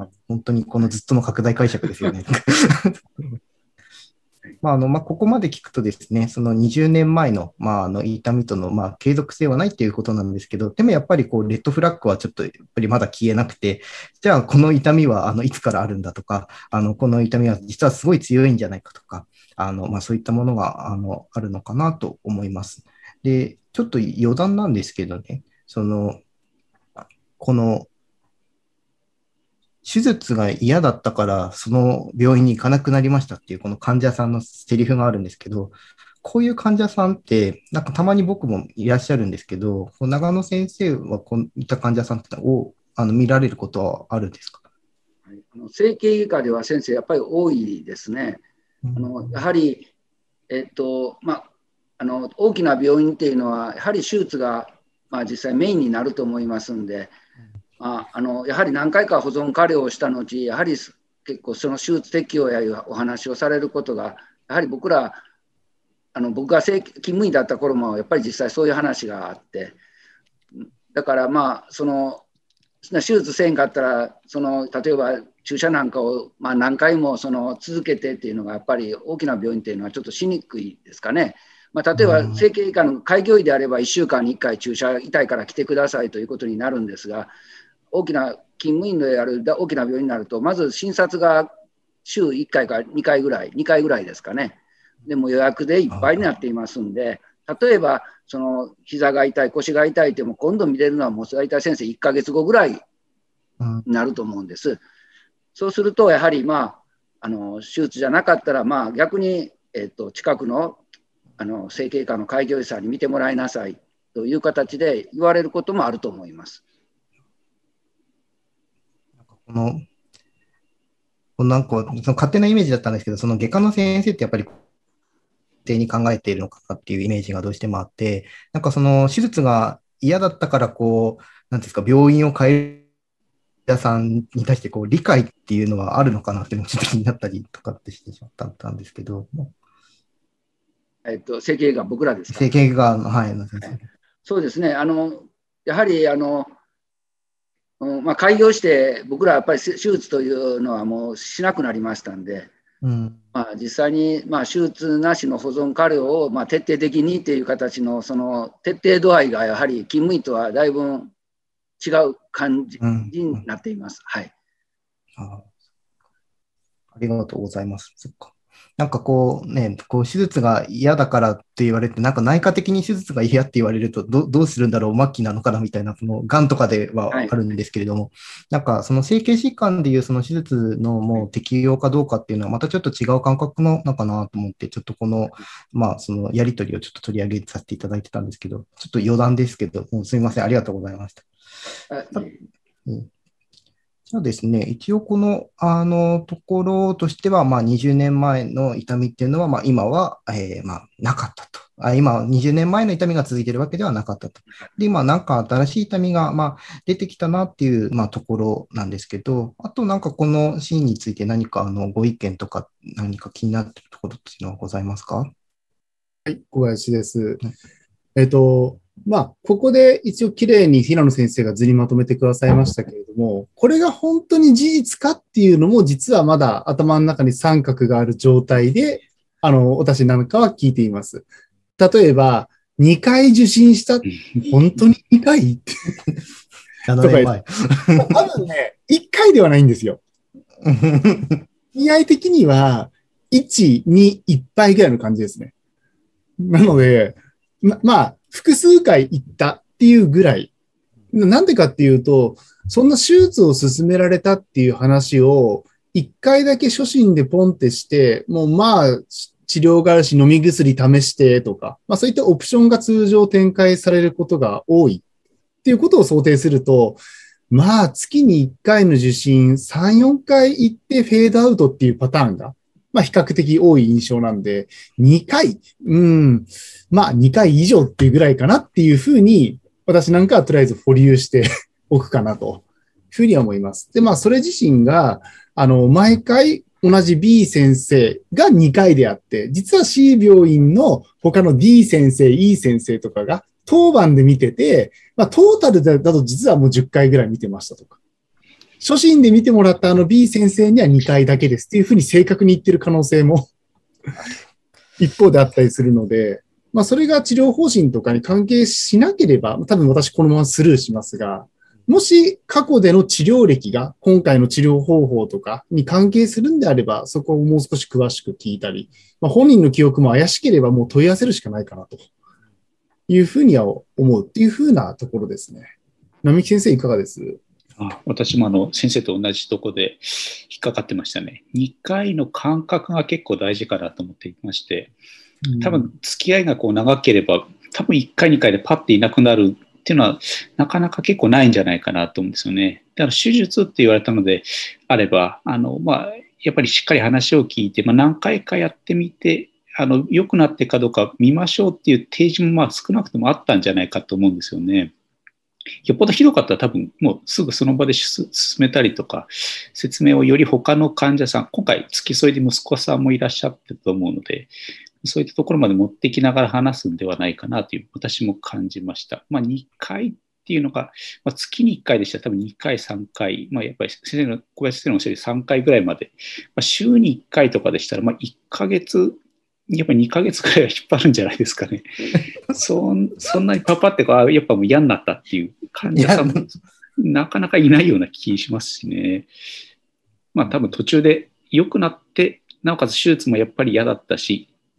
本当にこのずっとの拡大解釈ですよね。ここまで聞くとですね、その20年前の、痛みとの、継続性はないということなんですけど、でもやっぱりレッドフラッグはちょっとやっぱりまだ消えなくて、じゃあこの痛みはいつからあるんだとか、この痛みは実はすごい強いんじゃないかとか、そういったものがあるのかなと思います。で、ちょっと余談なんですけどね、この手術が嫌だったから、その病院に行かなくなりましたっていう、この患者さんのセリフがあるんですけど、こういう患者さんって、たまに僕もいらっしゃるんですけど、長野先生はこういった患者さんを見られることはあるんですか？ はい、整形外科では先生、やっぱり多いですね。やはり、大きな病院っていうのは、やはり手術が、実際メインになると思いますんで、やはり何回か保存加療をした後、やはり結構その手術適用やいうお話をされることが、やはり僕が勤務医だった頃もやっぱり実際そういう話があって、だからその手術せんかったら例えば注射なんかを何回も続けてっていうのがやっぱり大きな病院っていうのはちょっとしにくいですかね。例えば整形外科の開業医であれば1週間に1回注射痛いから来てくださいということになるんですが、大きな勤務医である大きな病院になると、まず診察が週1回か2回ぐらいですかね。 でも予約でいっぱいになっていますんで、例えば、その膝が痛い、腰が痛いっても、今度見れるのはもう大体先生1ヶ月後ぐらいになると思うんです。そうすると、やはり、手術じゃなかったら、逆に、近くの、整形科の開業医さんに見てもらいなさいという形で言われることもあると思います。 なんかその勝手なイメージだったんですけど、その外科の先生ってやっぱり定に考えているのかなっていうイメージがどうしてもあって、なんかその手術が嫌だったからなんですか、病院を変える患者さんに対して理解っていうのはあるのかなっていうのもちょっと気になったりとかってしてしまったんですけど。 整形が僕らですか？ 整形が、はい。 そうですね。やはり、開業して僕らやっぱり手術というのはもうしなくなりましたんで、実際に手術なしの保存加療を徹底的にという形のその徹底度合いがやはり勤務医とはだいぶ違う感じになっています。はい。 ありがとうございます。そっか。なんか手術が嫌だからって言われて、なんか内科的に手術が嫌って言われると、どうするんだろう、末期なのかなみたいな、癌とかではあるんですけれども、なんかその整形疾患でいうその手術のもう適用かどうかっていうのは、またちょっと違う感覚のかなと思って、ちょっとそのやりとりをちょっと取り上げさせていただいてたんですけど、ちょっと余談ですけど、すみません、ありがとうございました。じゃあですね、一応この、ところとしては、20年前の痛みっていうのは、今は、なかったと。今、20年前の痛みが続いているわけではなかったと。で、今、なんか新しい痛みが、出てきたなっていう、ところなんですけど、あとなんかこのシーンについて何かご意見とか何か気になっているところっていうのはございますか？ はい、小林です。ここで一応きれいに平野先生が図にまとめてくださいましたけれども、これが本当に事実かっていうのも実はまだ頭の中に三角がある状態で、私なんかは聞いています。例えば、2回受診した、本当に2回って 7年前。 多分ね、1回ではないんですよ。意外的には、1、2、1杯ぐらいの感じですね。なので、複数回行ったっていうぐらい。なんでかっていうと、そんな手術を勧められたっていう話を、1回だけ初診でポンってして、もう治療があるし飲み薬試してとか、そういったオプションが通常展開されることが多いっていうことを想定すると、月に1回の受診、3、4回行ってフェードアウトっていうパターンが、比較的多い印象なんで、2回、2回以上っていうぐらいかなっていうふうに、私なんかはとりあえず保留しておくかなというふうには思います。で、それ自身が、毎回同じ B 先生が2回であって、実は C 病院の他の D 先生、E 先生とかが当番で見てて、トータルだと実はもう10回ぐらい見てましたとか。初診で見てもらったB 先生には2回だけですっていうふうに正確に言ってる可能性も一方であったりするので、それが治療方針とかに関係しなければ、多分私このままスルーしますが、もし過去での治療歴が今回の治療方法とかに関係するんであれば、そこをもう少し詳しく聞いたり、本人の記憶も怪しければもう問い合わせるしかないかなというふうには思うっていうふうなところですね。並木先生いかがです？ 私も先生と同じところで引っかかってましたね。2回の間隔が結構大事かなと思っていまして、多分付き合いが長ければ、多分1回、2回でパッていなくなるっていうのはなかなか結構ないんじゃないかなと思うんですよね。だから手術って言われたのであれば、やっぱりしっかり話を聞いて、何回かやってみて、良くなってかどうか見ましょうっていう提示も少なくともあったんじゃないかと思うんですよね。よっぽどひどかったら多分もうすぐその場で進めたりとか、説明をより他の患者さん、今回付き添いで息子さんもいらっしゃってると思うので、そういったところまで持ってきながら話すんではないかなという私も感じました。2回っていうのが、月に1回でしたら多分2回、3回、やっぱり小林先生のおっしゃる3回ぐらいまで、週に1回とかでしたら、1ヶ月、やっぱり2ヶ月くらいは引っ張るんじゃないですかね。そんなにパパってやっぱもう嫌になったっていう患者さんもなかなかいないような気しますしね。多分途中で良くなって、なおかつ手術もやっぱり嫌だったし、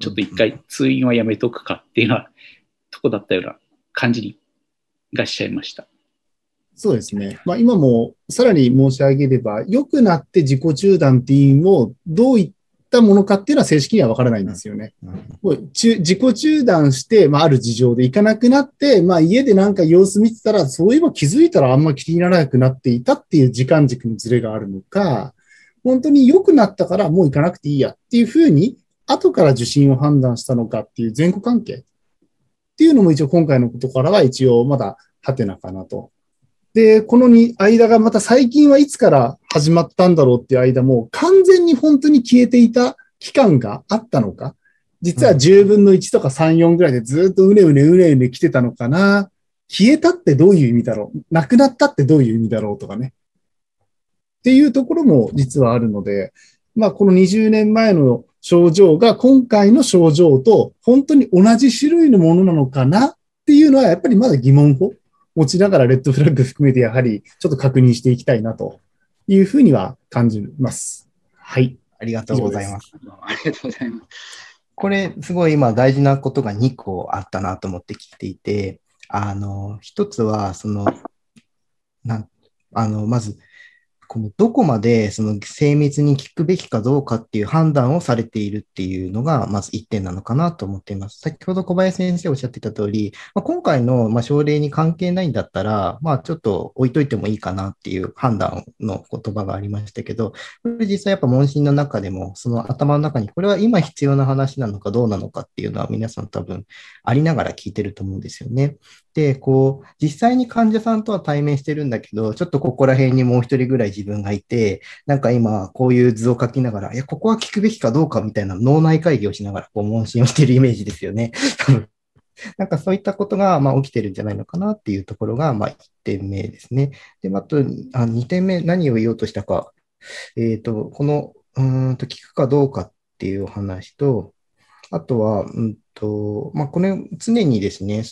ちょっと一回通院はやめとくかっていうようなとこだったような感じがしちゃいました。 そうですね。今もさらに申し上げれば、良くなって自己中断っていうのもどういったものかっていうのは正式には分からないんですよね。もう自己中断して、ある事情で行かなくなって、家でなんか様子見てたら、そういえば気づいたらあんま気にならなくなっていたっていう時間軸のズレがあるのか、本当に良くなったからもう行かなくていいやっていうふうに、後から受診を判断したのかっていう前後関係っていうのも一応今回のことからは一応まだハテナかなと。で、この間がまた最近はいつから始まったんだろうっていう間も完全に本当に消えていた期間があったのか、実は10分の1とか3、4ぐらいでずっとうねうね来てたのかな。消えたってどういう意味だろう、なくなったってどういう意味だろうとかね。っていうところも実はあるので、この20年前の症状が今回の症状と本当に同じ種類のものなのかなっていうのはやっぱりまだ疑問を持ちながらレッドフラッグ含めてやはりちょっと確認していきたいなというふうには感じます。はい。 ありがとうございます。 ありがとうございます。 これ、すごい今大事なことが2個あったなと思って聞いていて、一つは、まず、このどこまでその精密に聞くべきかどうかっていう判断をされているっていうのが、まず1点なのかなと思っています。先ほど小林先生おっしゃっていた通り、今回の症例に関係ないんだったら、ちょっと置いといてもいいかなっていう判断の言葉がありましたけど、これ実際やっぱ問診の中でも、その頭の中にこれは今必要な話なのかどうなのかっていうのは皆さん多分ありながら聞いてると思うんですよね。で、実際に患者さんとは対面してるんだけど、ちょっとここら辺にもう一人ぐらい自分がいて、なんか今こういう図を書きながら、ここは聞くべきかどうかみたいな脳内会議をしながら問診をしているイメージですよね。なんかそういったことが起きてるんじゃないのかなっていうところが1点目ですね。で、あと2点目、何を言おうとしたか、この聞くかどうかっていうお話と、あとは、これ常にですね、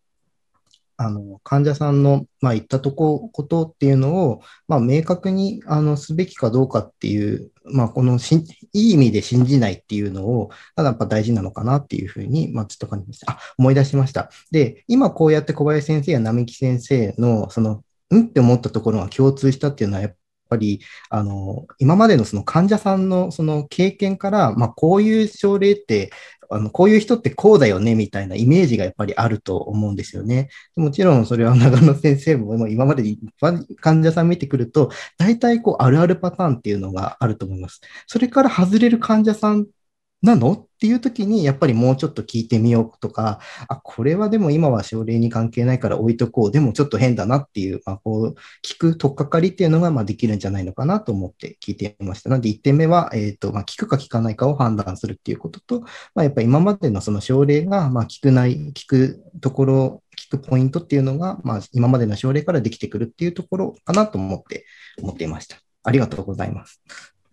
患者さんの、言ったことっていうのを、明確にすべきかどうかっていう、いい意味で信じないっていうのを、ただやっぱ大事なのかなっていうふうに、ちょっと感じました。思い出しました。で、今こうやって小林先生や並木先生の、って思ったところが共通したっていうのは、やっぱり、今までのその患者さんのその経験から、こういう症例って、こういう人ってこうだよねみたいなイメージがやっぱりあると思うんですよね。もちろんそれは長野先生も今まで一般患者さん見てくると、大体あるあるパターンっていうのがあると思います。それから外れる患者さんなのっていう時に、やっぱりもうちょっと聞いてみようとか、これはでも今は症例に関係ないから置いとこう。でもちょっと変だなっていう、聞く取っかかりっていうのが、できるんじゃないのかなと思って聞いてみました。なので1点目は、聞くか聞かないかを判断するっていうことと、やっぱり今までのその症例が、聞くところ、聞くポイントっていうのが、今までの症例からできてくるっていうところかなと思っていました。ありがとうございます。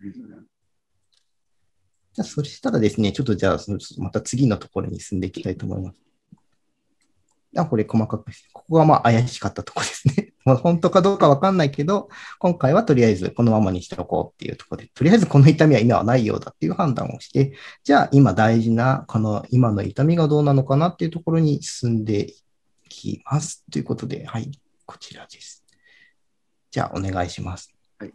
じゃあ、そしたらですね、ちょっとじゃあ、また次のところに進んでいきたいと思います。これ細かく、ここが怪しかったところですね。本当かどうかわかんないけど、今回はとりあえずこのままにしておこうっていうところで、とりあえずこの痛みは今はないようだっていう判断をして、じゃあ今大事な、この今の痛みがどうなのかなっていうところに進んでいきます。ということで、はい、こちらです。じゃあお願いします。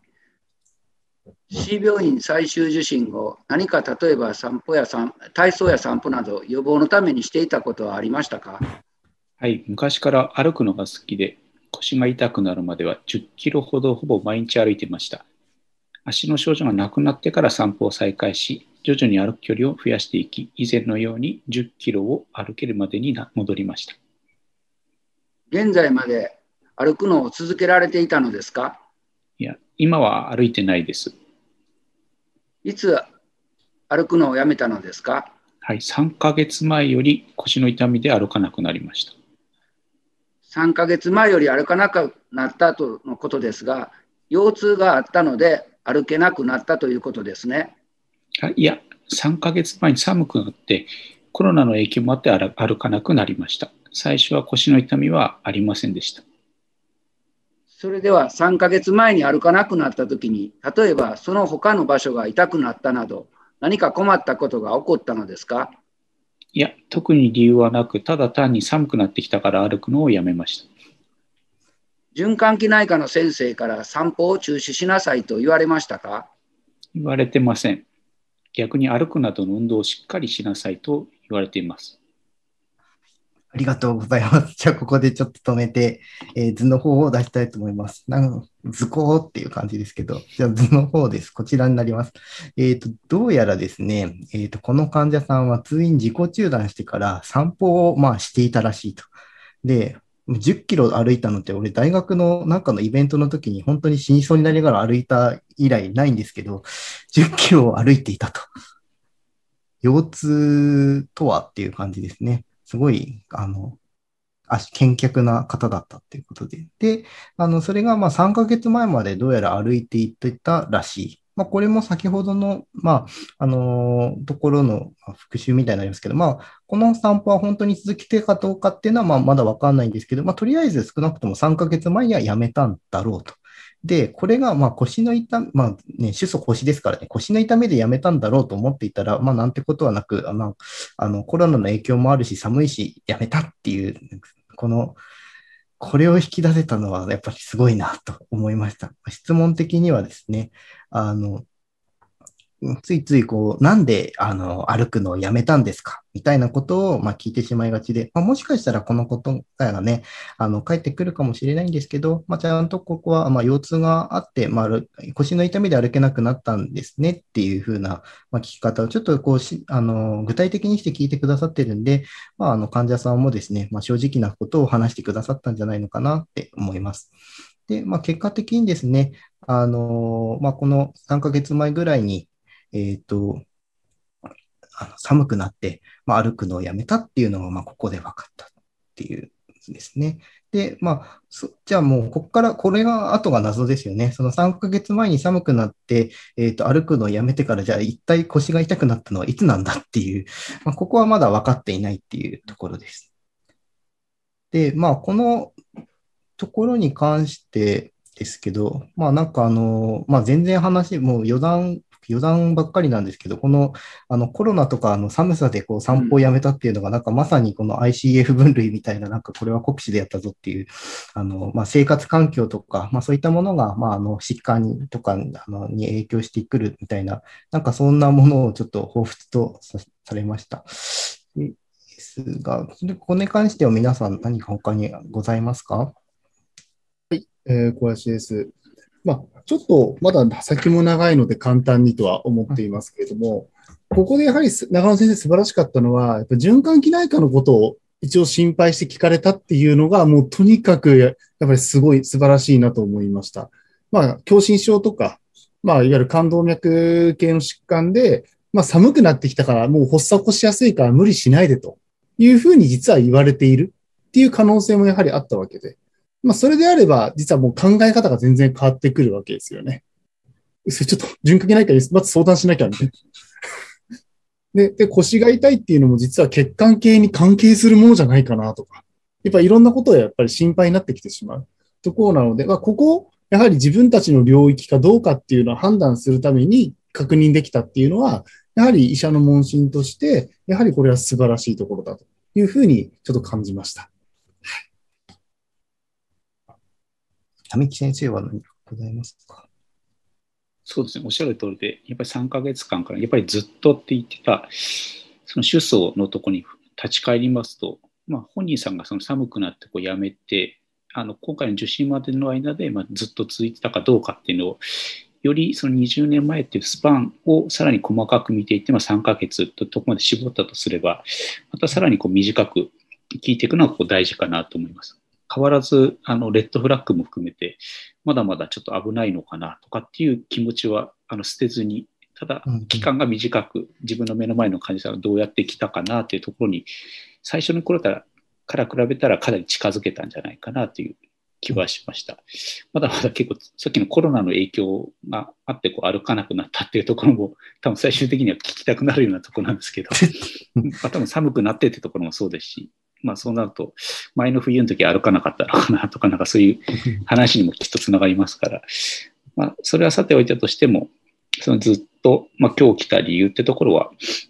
市病院最終受診後、何か例えば体操や散歩など予防のためにしていたことはありましたか？ はい、昔から歩くのが好きで、腰が痛くなるまでは10キロほどほぼ毎日歩いていました。足の症状がなくなってから散歩を再開し、徐々に歩く距離を増やしていき、以前のように10キロを歩けるまでに戻りました。 現在まで歩くのを続けられていたのですか？ いや、今は歩いてないです。 いつ歩くのをやめたのですか？ はい、3ヶ月前より腰の痛みで歩かなくなりました。 3ヶ月前より歩かなくなったとのことですが、腰痛があったので歩けなくなったということですね。 いや、3ヶ月前に寒くなって、コロナの影響もあって歩かなくなりました。最初は腰の痛みはありませんでした。 それでは3ヶ月前に歩かなくなったときに、例えばその他の場所が痛くなったなど、何か困ったことが起こったのですか？ いや、特に理由はなく、ただ単に寒くなってきたから歩くのをやめました。 循環器内科の先生から散歩を中止しなさいと言われましたか？ 言われてません。逆に歩くなどの運動をしっかりしなさいと言われています。 ありがとうございます。じゃあ、ここでちょっと止めて、図の方を出したいと思います。図工っていう感じですけど、じゃあ図の方です。こちらになります。どうやらですね、この患者さんは通院自己中断してから散歩をしていたらしいと。で、10キロ歩いたのって、俺、大学のなんかのイベントの時に本当に死にそうになりながら歩いた以来ないんですけど、10キロを歩いていたと。腰痛とはっていう感じですね。すごい、健脚な方だったっていうことで。で、それが3ヶ月前までどうやら歩いていってたらしい。これも先ほどの、ところの復習みたいになりますけど、この散歩は本当に続けてかどうかっていうのは、まだわかんないんですけど、とりあえず少なくとも3ヶ月前にはやめたんだろうと。で、これが腰の痛み、主訴腰ですからね、腰の痛みでやめたんだろうと思っていたら、なんてことはなく、コロナの影響もあるし、寒いし、やめたっていう、これを引き出せたのはやっぱりすごいなと思いました。質問的にはですね、ついついなんで歩くのをやめたんですかみたいなことを聞いてしまいがちで、もしかしたらこのことがね、返ってくるかもしれないんですけど、ちゃんとここは腰痛があって、腰の痛みで歩けなくなったんですねっていうふうな聞き方をちょっと具体的にして聞いてくださってるんで、患者さんもですね、正直なことを話してくださったんじゃないのかなって思います。で、結果的にですね、この3ヶ月前ぐらいに寒くなって、歩くのをやめたっていうのが、ここで分かったっていうですね。で、じゃあもう、ここから、これが後が謎ですよね。その3ヶ月前に寒くなって、歩くのをやめてから、じゃあ一体腰が痛くなったのはいつなんだっていう、ここはまだ分かっていないっていうところです。で、このところに関してですけど、全然もう余談ばっかりなんですけど、この、コロナとか寒さで散歩をやめたっていうのが、まさにこの ICF 分類みたいな、これは酷使でやったぞっていう、生活環境とか、そういったものが、疾患とかに影響してくるみたいな、そんなものをちょっと彷彿とされました。ですが、これに関しては皆さん何か他にございますか？ 小林です。ちょっとまだ先も長いので簡単にとは思っていますけれども、ここでやはり中野先生素晴らしかったのは、やっぱ循環器内科のことを一応心配して聞かれたっていうのが、もうとにかくやっぱりすごい素晴らしいなと思いました。狭心症とか、いわゆる冠動脈系の疾患で、寒くなってきたからもう発作起こしやすいから無理しないでというふうに実は言われているっていう可能性もやはりあったわけで。それであれば、実はもう考え方が全然変わってくるわけですよね。それちょっと循環器内科にまず相談しなきゃみたいな。で、腰が痛いっていうのも実は血管系に関係するものじゃないかなとか。やっぱりいろんなことがやっぱり心配になってきてしまうところなので、ここ、やはり自分たちの領域かどうかっていうのを判断するために確認できたっていうのは、やはり医者の問診として、やはりこれは素晴らしいところだというふうにちょっと感じました。 並木先生は何かございますか？ そうですね、おっしゃる通りで、やっぱり3ヶ月間から、やっぱりずっとって言ってた、その主訴のところに立ち返りますと、本人さんがその寒くなってやめて、今回の受診までの間でずっと続いてたかどうかっていうのを、よりその20年前っていうスパンをさらに細かく見ていって、3ヶ月ととこまで絞ったとすれば、またさらに短く聞いていくのが大事かなと思います。変わらず、レッドフラッグも含めて、まだまだちょっと危ないのかなとかっていう気持ちは捨てずに、ただ、期間が短く、自分の目の前の患者さんがどうやってきたかなっていうところに、最初の頃から比べたらかなり近づけたんじゃないかなという気はしました。まだまだ結構、さっきのコロナの影響があって歩かなくなったっていうところも、多分最終的には聞きたくなるようなところなんですけど、多分寒くなってってところもそうですし、そうなると、前の冬の時歩かなかったのかなとか、そういう話にもきっとつながりますから、それはさておいたとしても、そのずっと、今日来た理由ってところは、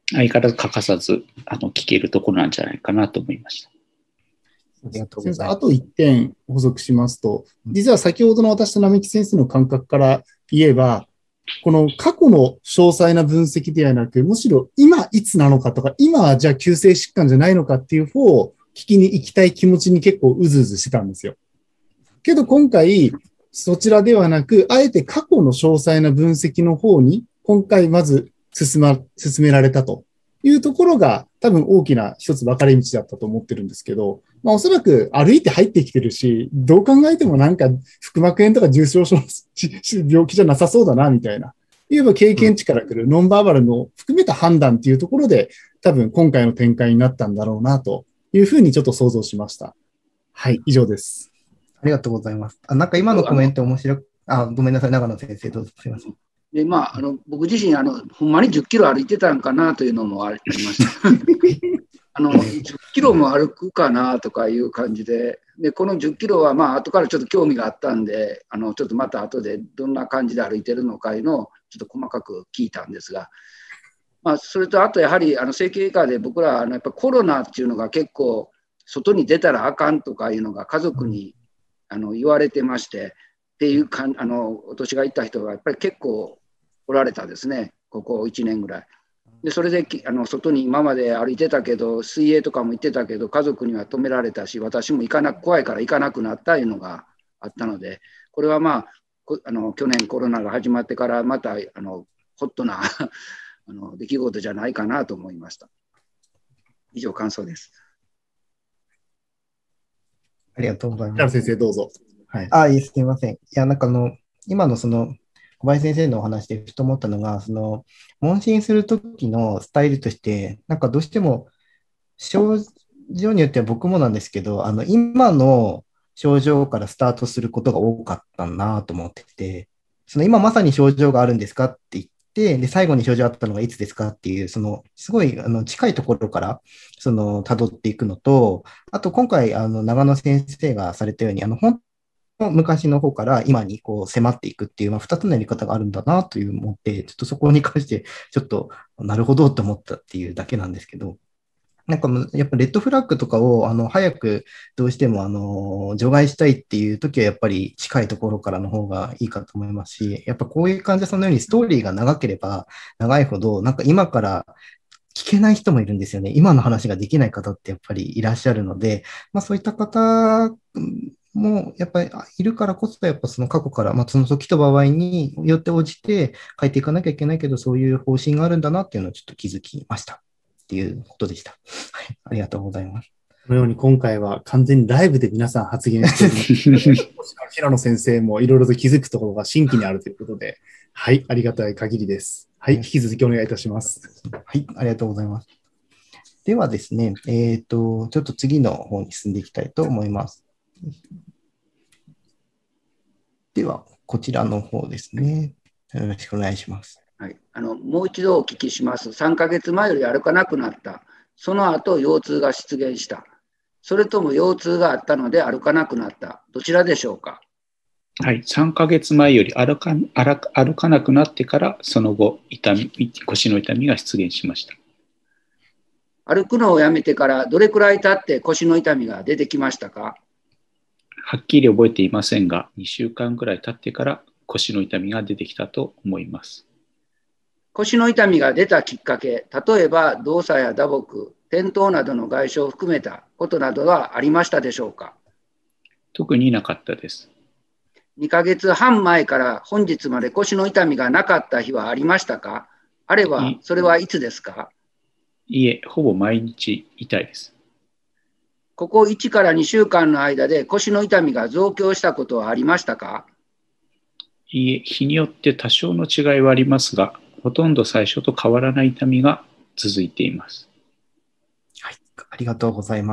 相変わらず欠かさず聞けるところなんじゃないかなと思いました。 ありがとうございます。 あと1点補足しますと、実は先ほどの私と並木先生の感覚から言えば、この過去の詳細な分析ではなく、むしろ今いつなのかとか、今はじゃあ急性疾患じゃないのかっていう方を聞きに行きたい気持ちに結構うずうずしてたんですよ。けど今回、そちらではなく、あえて過去の詳細な分析の方に、今回まず進められたというところが、多分大きな一つ分かれ道だったと思ってるんですけど、おそらく歩いて入ってきてるし、どう考えてもなんか腹膜炎とか重症症病気じゃなさそうだな、みたいな。いわば経験値から来るノンバーバルの含めた判断っていうところで、多分今回の展開になったんだろうな、というふうにちょっと想像しました。はい、以上です。 ありがとうございます。なんか今のコメント面白く、ごめんなさい、長野先生、どうぞすみません。 で僕自身ほんまに10キロ歩いてたんかなというのもありました。10キロも歩くかなとかいう感じで、この10キロは後からちょっと興味があったんで、ちょっとまた後でどんな感じで歩いてるのかいうのをちょっと細かく聞いたんですが、それとあとやはり整形外科で僕らやっぱコロナっていうのが結構外に出たらあかんとかいうのが家族に言われてまして、っていうお年がいった人がやっぱり結構おられたですね、ここ1年ぐらい。でそれで外に今まで歩いてたけど、水泳とかも行ってたけど、家族には止められたし、私も怖いから行かなくなったいうのがあったので、これは去年コロナが始まってからまたホットな出来事じゃないかなと思いました。以上、感想です。 ありがとうございます。 先生、どうぞ。はい。 すみません。いや、なんか今の小林先生のお話でふと思ったのが、問診するときのスタイルとして、なんかどうしても症状によっては僕もなんですけど、今の症状からスタートすることが多かったなと思ってて、今まさに症状があるんですかって言って、で、最後に症状あったのがいつですかっていう、すごい近いところから、辿っていくのと、あと今回、長野先生がされたように、本昔の方から今にこう迫っていくっていう、2つのやり方があるんだなという思って、ちょっとそこに関して、ちょっとなるほどと思ったっていうだけなんですけど、なんかやっぱレッドフラッグとかを早くどうしても除外したいっていう時はやっぱり近いところからの方がいいかと思いますし、やっぱこういう患者さんのようにストーリーが長ければ長いほど、なんか今から聞けない人もいるんですよね。今の話ができない方ってやっぱりいらっしゃるので、そういった方もやっぱりいるからこそ、やっぱその過去から、その時と場合によって応じて変えていかなきゃいけないけど、そういう方針があるんだなっていうのをちょっと気づきましたっていうことでした。はい、ありがとうございます。 このように今回は完全にライブで皆さん発言している平野先生もいろいろと気づくところが新規にあるということで、はい、ありがたい限りです。はい、引き続きお願いいたします。 はい、ありがとうございます。ではですね、ちょっと次の方に進んでいきたいと思います。では、こちらの方ですね。よろしくお願いします。 はい、もう一度お聞きします。3ヶ月前より歩かなくなった。その後、腰痛が出現した。それとも腰痛があったので歩かなくなった。どちらでしょうか。 はい、3ヶ月前より歩かなくなってから、その後、腰の痛みが出現しました。 歩くのをやめてからどれくらい経って腰の痛みが出てきましたか。 はっきり覚えていませんが、2週間くらい経ってから腰の痛みが出てきたと思います。 腰の痛みが出たきっかけ、例えば動作や打撲、転倒などの外傷を含めたことなどはありましたでしょうか。 特になかったです。 2ヶ月半前から本日まで腰の痛みがなかった日はありましたか。あれば、それはいつですか。 いえ、ほぼ毎日痛いです。 ここ1から2週間の間で腰の痛みが増強したことはありましたか。 いいえ、日によって多少の違いはありますが、ほとんど最初と変わらない痛みが続いています。 はい、ありがとうございます。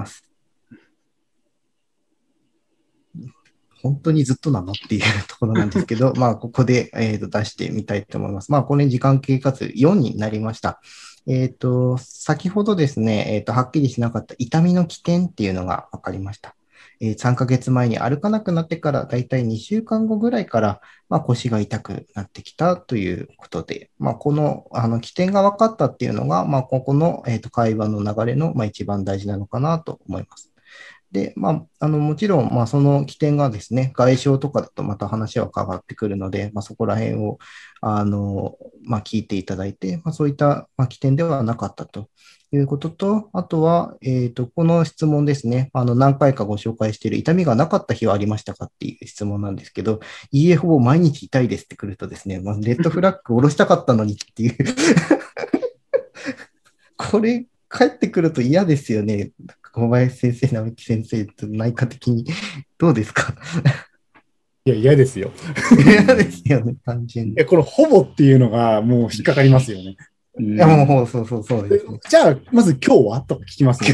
本当にずっとなのっていうところなんですけど、ここで、出してみたいと思います。これ時間経過数4になりました。先ほどですね、はっきりしなかった痛みの起点っていうのが分かりました。 3ヶ月前に歩かなくなってから、だいたい2週間後ぐらいから、腰が痛くなってきたということで、この、起点が分かったっていうのが、ここの、会話の流れの、一番大事なのかなと思います。で、もちろん、その起点がですね、外傷とかだとまた話は変わってくるので、そこら辺を、聞いていただいて、そういった、起点ではなかったということと、あとは、この質問ですね、何回かご紹介している痛みがなかった日はありましたかっていう質問なんですけど、いいえ、ほぼ毎日痛いですってくるとですね、レッドフラッグ下ろしたかったのにっていうこれ、帰ってくると嫌ですよね。小林先生、並木先生と内科的にどうですか？ いや、嫌ですよ。 嫌ですよね、単純に。 このほぼっていうのがもう引っかかりますよね。 いや、もうそうですね。 じゃあ、まず今日はと聞きますね。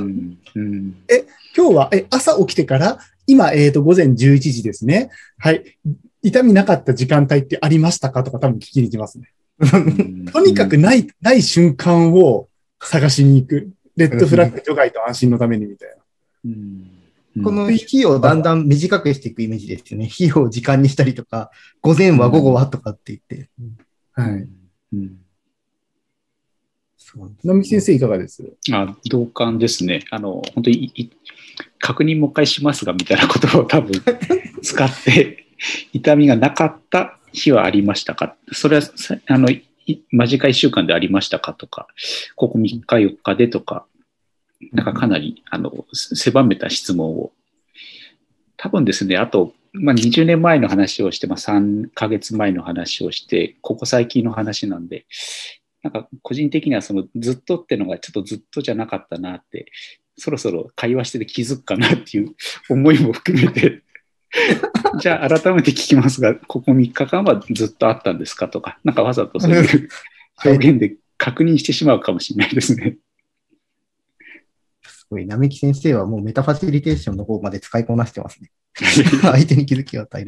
今日は朝起きてから、今、午前11時ですね。はい。痛みなかった時間帯ってありましたかとか多分聞きに行きますね。とにかくない瞬間を探しに行く。レッドフラッグ除外と安心のためにみたいな。 この日をだんだん短くしていくイメージですよね。日を時間にしたりとか、午前は午後はとかって言って。 はい。並木先生いかがです？ 同感ですね。本当に確認もう一回しますがみたいなことを多分使って痛みがなかった日はありましたか？それは間近1週間でありましたかとか、ここ3日4日でとか、なんかかなり狭めた質問を。多分ですね、あと、20年前の話をして、3ヶ月前の話をして、ここ最近の話なんで、なんか個人的にはずっとっていうのがちょっとずっとじゃなかったなって、そろそろ会話してて気づくかなっていう思いも含めて、じゃあ改めて聞きますが、ここ3日間はずっとあったんですかとか、なんかわざとそういう表現で確認してしまうかもしれないですね。 すごい、並木先生はもうメタファシリテーションの方まで使いこなしてますね。相手に気づきを与えるって。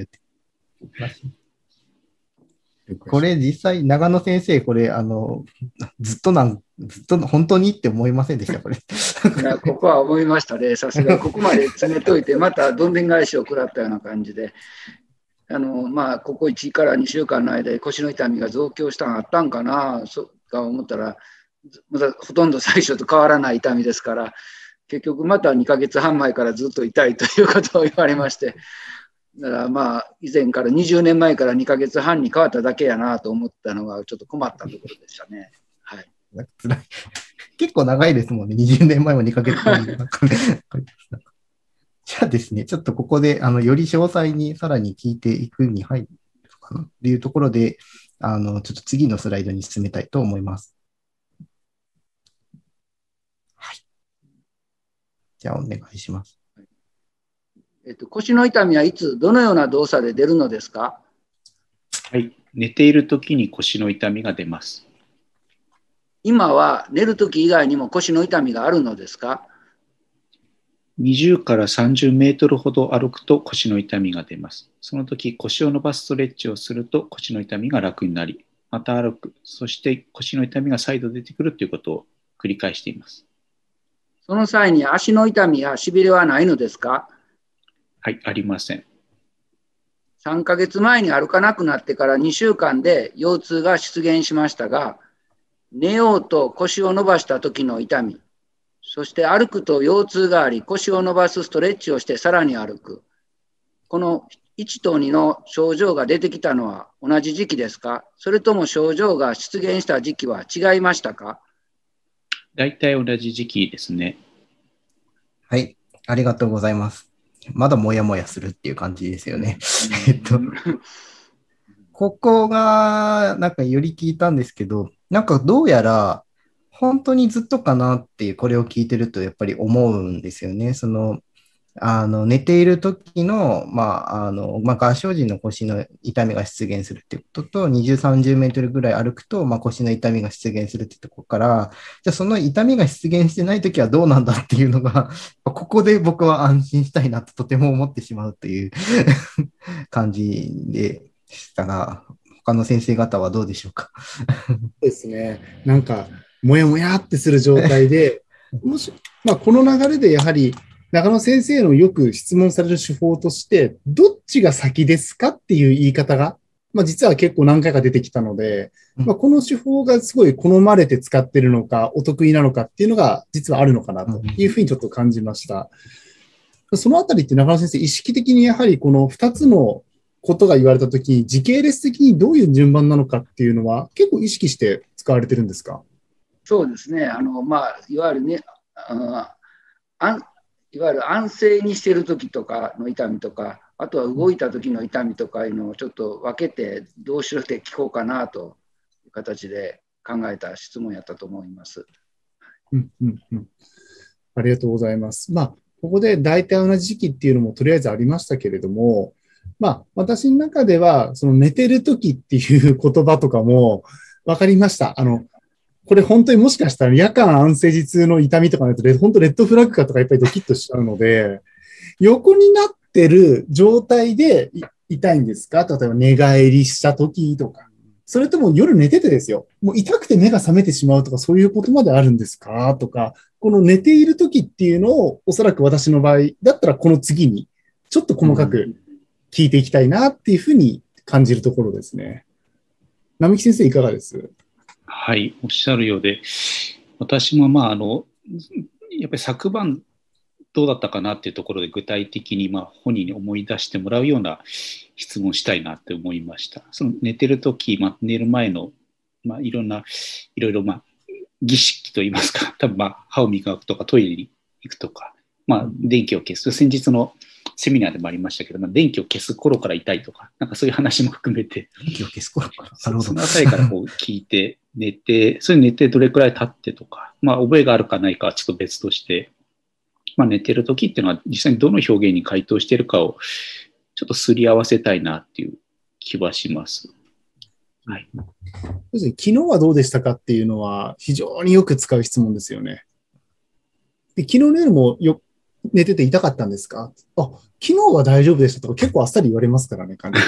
これ実際、長野先生、これ、ずっと本当にって思いませんでしたこれ。 いや、ここは思いましたね。さすが、ここまで詰めといて、またどんでん返しを食らったような感じで、ここ1から2週間の間で腰の痛みが増強したのあったんかな、と思ったら、まだほとんど最初と変わらない痛みですから、結局また2ヶ月半前からずっと痛いということを言われまして、だから以前から20年前から2ヶ月半に変わっただけやなと思ったのがちょっと困ったところでしたね。はい。 辛い。結構長いですもんね。20年前も2ヶ月半。じゃあですね、ちょっとここでより詳細にさらに聞いていくに入るかなというところで、ちょっと次のスライドに進めたいと思います。はい。じゃあお願いします。 腰の痛みはいつ、どのような動作で出るのですか？ はい。寝ているときに腰の痛みが出ます。 今は寝るとき以外にも腰の痛みがあるのですか ？20から30メートルほど歩くと腰の痛みが出ます。その時腰を伸ばすストレッチをすると腰の痛みが楽になり、また歩く、そして腰の痛みが再度出てくるということを繰り返しています。 その際に足の痛みやしびれはないのですか？ はい、ありません。 3ヶ月前に歩かなくなってから2週間で腰痛が出現しましたが、寝ようと腰を伸ばした時の痛み、そして歩くと腰痛があり、腰を伸ばすストレッチをしてさらに歩く。この1と2の症状が出てきたのは同じ時期ですか？それとも症状が出現した時期は違いましたか？ 大体同じ時期ですね。 はい、ありがとうございます。まだもやもやするっていう感じですよね。ここがなんかより聞いたんですけど、なんかどうやら本当にずっとかなっていうこれを聞いてるとやっぱり思うんですよね。寝ている時の、合掌時の腰の痛みが出現するっていうことと、20、30メートルぐらい歩くと、腰の痛みが出現するっていうところから、じゃあその痛みが出現してない時はどうなんだっていうのが、ここで僕は安心したいなととても思ってしまうという感じでしたが、他の先生方はどうでしょうか。 そうですね。なんか、もやもやってする状態で、この流れでやはり、 中野先生のよく質問される手法として、どっちが先ですかっていう言い方が、実は結構何回か出てきたので、この手法がすごい好まれて使ってるのか、お得意なのかっていうのが実はあるのかなというふうにちょっと感じました。そのあたりって中野先生、意識的にやはりこの2つのことが言われたときに、時系列的にどういう順番なのかっていうのは結構意識して使われてるんですか？ そうですね。いわゆるね、いわゆる安静にしているときとかの痛みとか、あとは動いたときの痛みとかいうのをちょっと分けて、どうしろって聞こうかなという形で考えた質問やったと思います。 ありがとうございます。ここで大体同じ時期っていうのもとりあえずありましたけれども、私の中では、その寝てるときっていう言葉とかも分かりました。これ本当にもしかしたら夜間安静時痛の痛みとかないと、本当レッドフラッグかとかやっぱりドキッとしちゃうので、横になってる状態で痛いんですか？例えば寝返りしたときとか。それとも夜寝ててですよ。もう痛くて目が覚めてしまうとかそういうことまであるんですか？とか、この寝ているときっていうのをおそらく私の場合だったらこの次にちょっと細かく聞いていきたいなっていうふうに感じるところですね。並木先生いかがです？ はい、おっしゃるようで、私もやっぱり昨晩どうだったかなっていうところで具体的に本人に思い出してもらうような質問したいなって思いました。その寝てるとき、寝る前の、いろいろ儀式といいますか、多分歯を磨くとかトイレに行くとか、電気を消す。先日のセミナーでもありましたけど、電気を消す頃から痛いとか、なんかそういう話も含めて、 電気を消す頃から。なるほど。 そのあたりから聞いて、寝てどれくらい経ってとか、覚えがあるかないかはちょっと別として、寝てる時っていうのは実際にどの表現に該当しているかをちょっとすり合わせたいなっていう気はします。はい。 昨日はどうでしたかっていうのは非常によく使う質問ですよね。で、昨日の夜も寝てて痛かったんですか？昨日は大丈夫でしたとか結構あっさり言われますからね、感じ。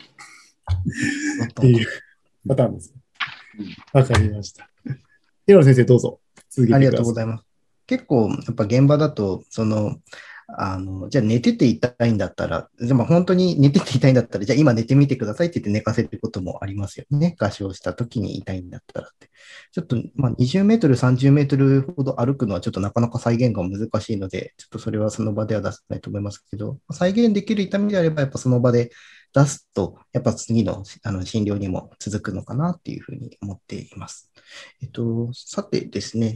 っていうパターンです。わかりました。平野先生どうぞ続けてください。 ありがとうございます。結構やっぱ現場だとじゃあ寝てて痛いんだったら、本当に寝てて痛いんだったら、じゃあ今寝てみてくださいって言って寝かせることもありますよね。合唱した時に痛いんだったらって。ちょっと20メートル、30メートルほど歩くのはちょっとなかなか再現が難しいので、ちょっとそれはその場では出せないと思いますけど、再現できる痛みであれば、やっぱその場で出すと、やっぱ次の診療にも続くのかなっていうふうに思っています。さてですね、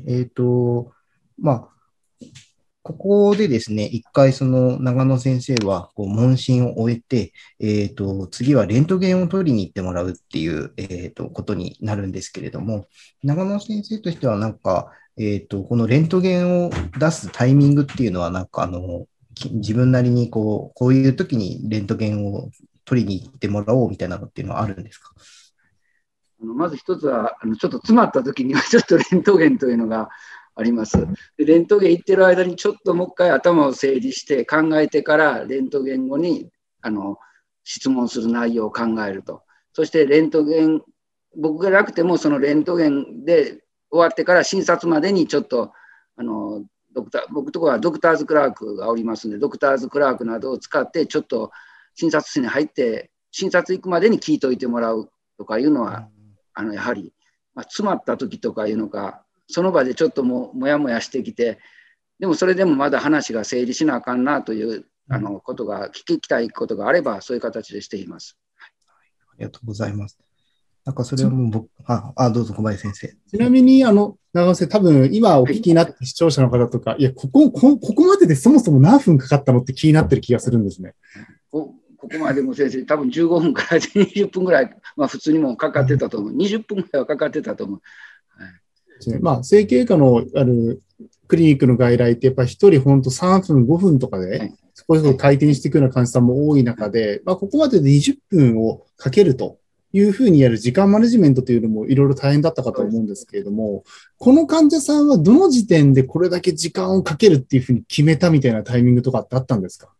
ここでですね、一回長野先生は問診を終えて、次はレントゲンを取りに行ってもらうっていう、ことになるんですけれども、長野先生としてはこのレントゲンを出すタイミングっていうのは自分なりにこういう時にレントゲンを取りに行ってもらおうみたいなのっていうのはあるんですか？ まず一つはちょっと詰まった時にはちょっとレントゲンというのがあります。でレントゲン行ってる間にちょっともう一回頭を整理して考えてからレントゲン後に質問する内容を考えると。そしてレントゲン、僕がなくてもそのレントゲンで終わってから診察までにちょっと僕とこはドクターズクラークがおりますので、ドクターズクラークなどを使ってちょっと診察室に入って診察行くまでに聞いといてもらうとかいうのはやはり、詰まった時とかいうのか、その場でちょっともやもやしてきて、でもそれでもまだ話が整理しなあかんなということが、聞きたいことがあれば、そういう形でしています。 ありがとうございます。それはもうどうぞ小林先生。 ちなみに、長尾先生、多分今お聞きになって視聴者の方とか、いや、ここまででそもそも何分かかったのって気になってる気がするんですね。 ここまでも先生、多分15分から20分ぐらい、普通にもかかってたと思う。20分ぐらいはかかってたと思う。 整形外科のクリニックの外来って、やっぱり1人本当3分、5分とかで、そこそこ回転していくような患者さんも多い中で、ここまでで20分をかけるというふうにやる時間マネジメントというのもいろいろ大変だったかと思うんですけれども、この患者さんはどの時点でこれだけ時間をかけるっていうふうに決めたみたいなタイミングとかってあったんですか？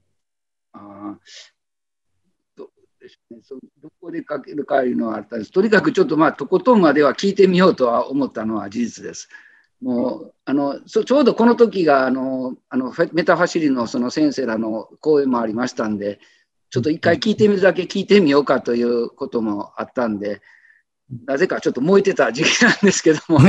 どこでかけるかいうのはあったんです。とにかくちょっととことんまでは聞いてみようとは思ったのは事実です。 もうちょうどこの時がメタファシリのその先生らの講演もありましたんで、ちょっと一回聞いてみるだけ聞いてみようかということもあったんで、なぜかちょっと燃えてた時期なんですけども、はい、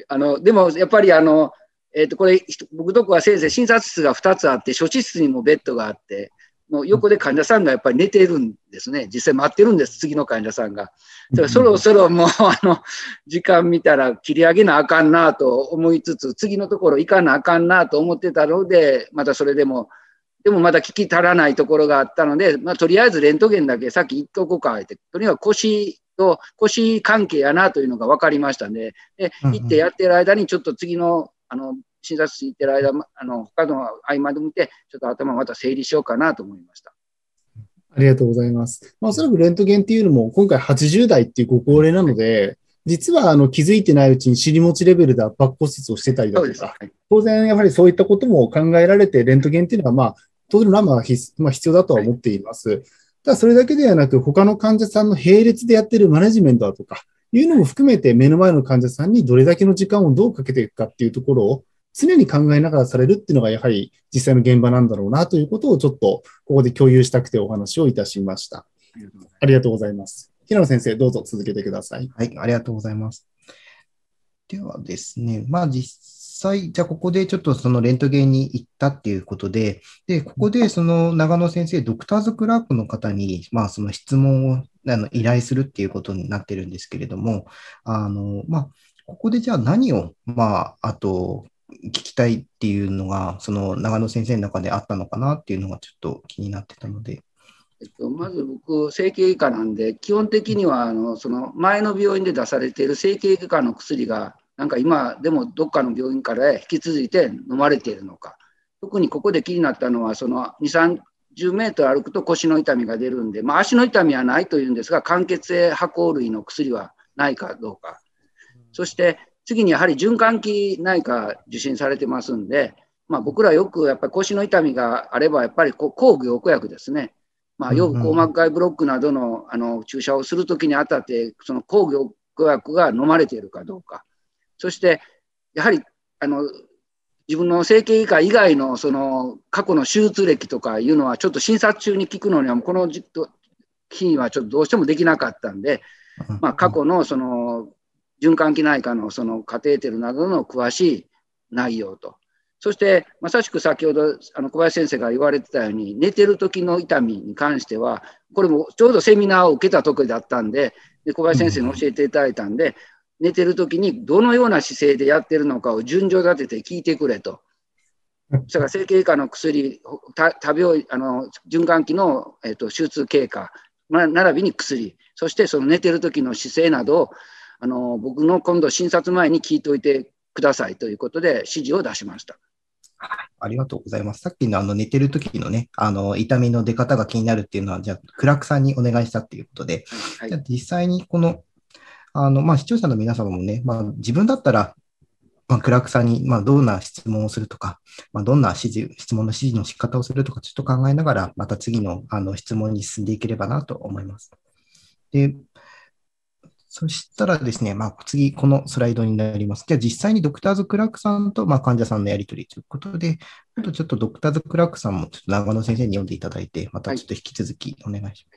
でもやっぱりこれ僕とこは先生診察室が2つあって、処置室にもベッドがあって、もう横で患者さんがやっぱり寝てるんですね。実際待ってるんです、次の患者さんが。だからそろそろもう時間見たら切り上げなあかんなと思いつつ、次のところ行かなあかんなと思ってたので、またそれでもまだ聞き足らないところがあったので、とりあえずレントゲンだけさっき言っとこうかって、とにかく腰関係やなというのが分かりましたね。で、行ってやってる間にちょっと次の診察室行ってる間、他の合間で見て、ちょっと頭また整理しようかなと思いました。 ありがとうございます。おそらくレントゲンっていうのも、今回80代っていうご高齢なので、実は気づいてないうちに尻餅レベルで圧迫骨折をしてたりだとか、当然やはりそういったことも考えられて、レントゲンっていうのは当然の必要だとは思っています。ただそれだけではなく、他の患者さんの並列でやっているマネジメントだとか、いうのも含めて目の前の患者さんにどれだけの時間をどうかけていくかっていうところを常に考えながらされるっていうのがやはり実際の現場なんだろうなということをちょっとここで共有したくてお話をいたしました。ありがとうございます。平野先生、どうぞ続けてください。 はい、ありがとうございます。ではですね、実際、じゃあここでちょっとそのレントゲンに行ったっていうことで、ここでその長野先生、ドクターズクラークの方に、その質問を依頼するっていうことになってるんですけれども、ここでじゃあ何を、あと、聞きたいっていうのが、その長野先生の中であったのかなっていうのがちょっと気になってたので。 まず僕、整形外科なんで、基本的にはその前の病院で出されている整形外科の薬が、なんか今でもどっかの病院から引き続いて飲まれているのか。特にここで気になったのは、その2、30メートル歩くと腰の痛みが出るんで、足の痛みはないというんですが、間欠性跛行類の薬はないかどうか。そして次にやはり循環器内科受診されてますんで、僕らよくやっぱり腰の痛みがあれば、やっぱり抗凝固薬ですね。腰硬膜外ブロックなどの注射をするときにあたって、その抗凝固薬が飲まれているかどうか。そして、やはり自分の整形外科以外のその過去の手術歴とかいうのは、ちょっと診察中に聞くのには、この日にはちょっとどうしてもできなかったんで、過去のその循環器内科のそのカテーテルなどの詳しい内容と。そして、まさしく先ほど小林先生が言われてたように、寝てる時の痛みに関しては、これもちょうどセミナーを受けた時だったんで、小林先生に教えていただいたんで、寝てる時にどのような姿勢でやってるのかを順序立てて聞いてくれと。そしたら整形外科の薬、循環器の手術経過、並びに薬、そしてその寝てる時の姿勢などを僕の今度診察前に聞いておいてくださいということで指示を出しました。 ありがとうございます。さっきの寝てる時のね、痛みの出方が気になるっていうのは、じゃあ、クラークさんにお願いしたっていうことで、はい、じゃあ実際にこの、視聴者の皆様もね、自分だったら、クラークさんに、どんな質問をするとか、どんな質問の指示の仕方をするとか、ちょっと考えながら、また次の、質問に進んでいければなと思います。で、そしたらですね、次、このスライドになります。じゃあ、実際にドクターズ・クラークさんと、患者さんのやり取りということで、ちょっとドクターズ・クラークさんもちょっと長野先生に読んでいただいて、またちょっと引き続きお願いします。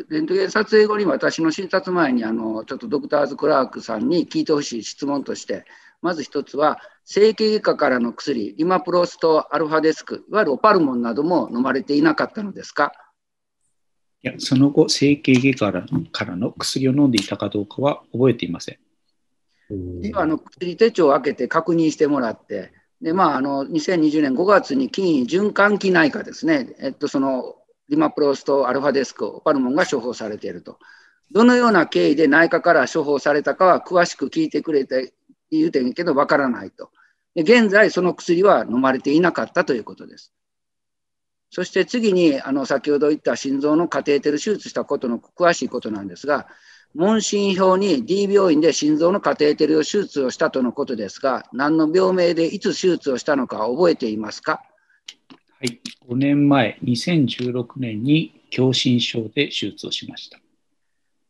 レントゲン撮影後に私の診察前にちょっとドクターズ・クラークさんに聞いてほしい質問として、まず一つは、整形外科からの薬、リマプロスト、アルファデスク、いわゆるオパルモンなども飲まれていなかったのですか？ いや、その後、整形外科からの薬を飲んでいたかどうかは覚えていません。 では薬手帳を開けて確認してもらって、で2020年5月に筋位循環器内科ですね、そのリマプロスト、アルファデスク、オパルモンが処方されていると。どのような経緯で内科から処方されたかは詳しく聞いてくれて言うてんけどわからないと。で現在、その薬は飲まれていなかったということです。そして次に先ほど言った心臓のカテーテル手術したことの詳しいことなんですが、問診票に D 病院で心臓のカテーテル手術をしたとのことですが、何の病名でいつ手術をしたのか覚えていますか？ はい、5年前、2016年に狭心症で手術をしました。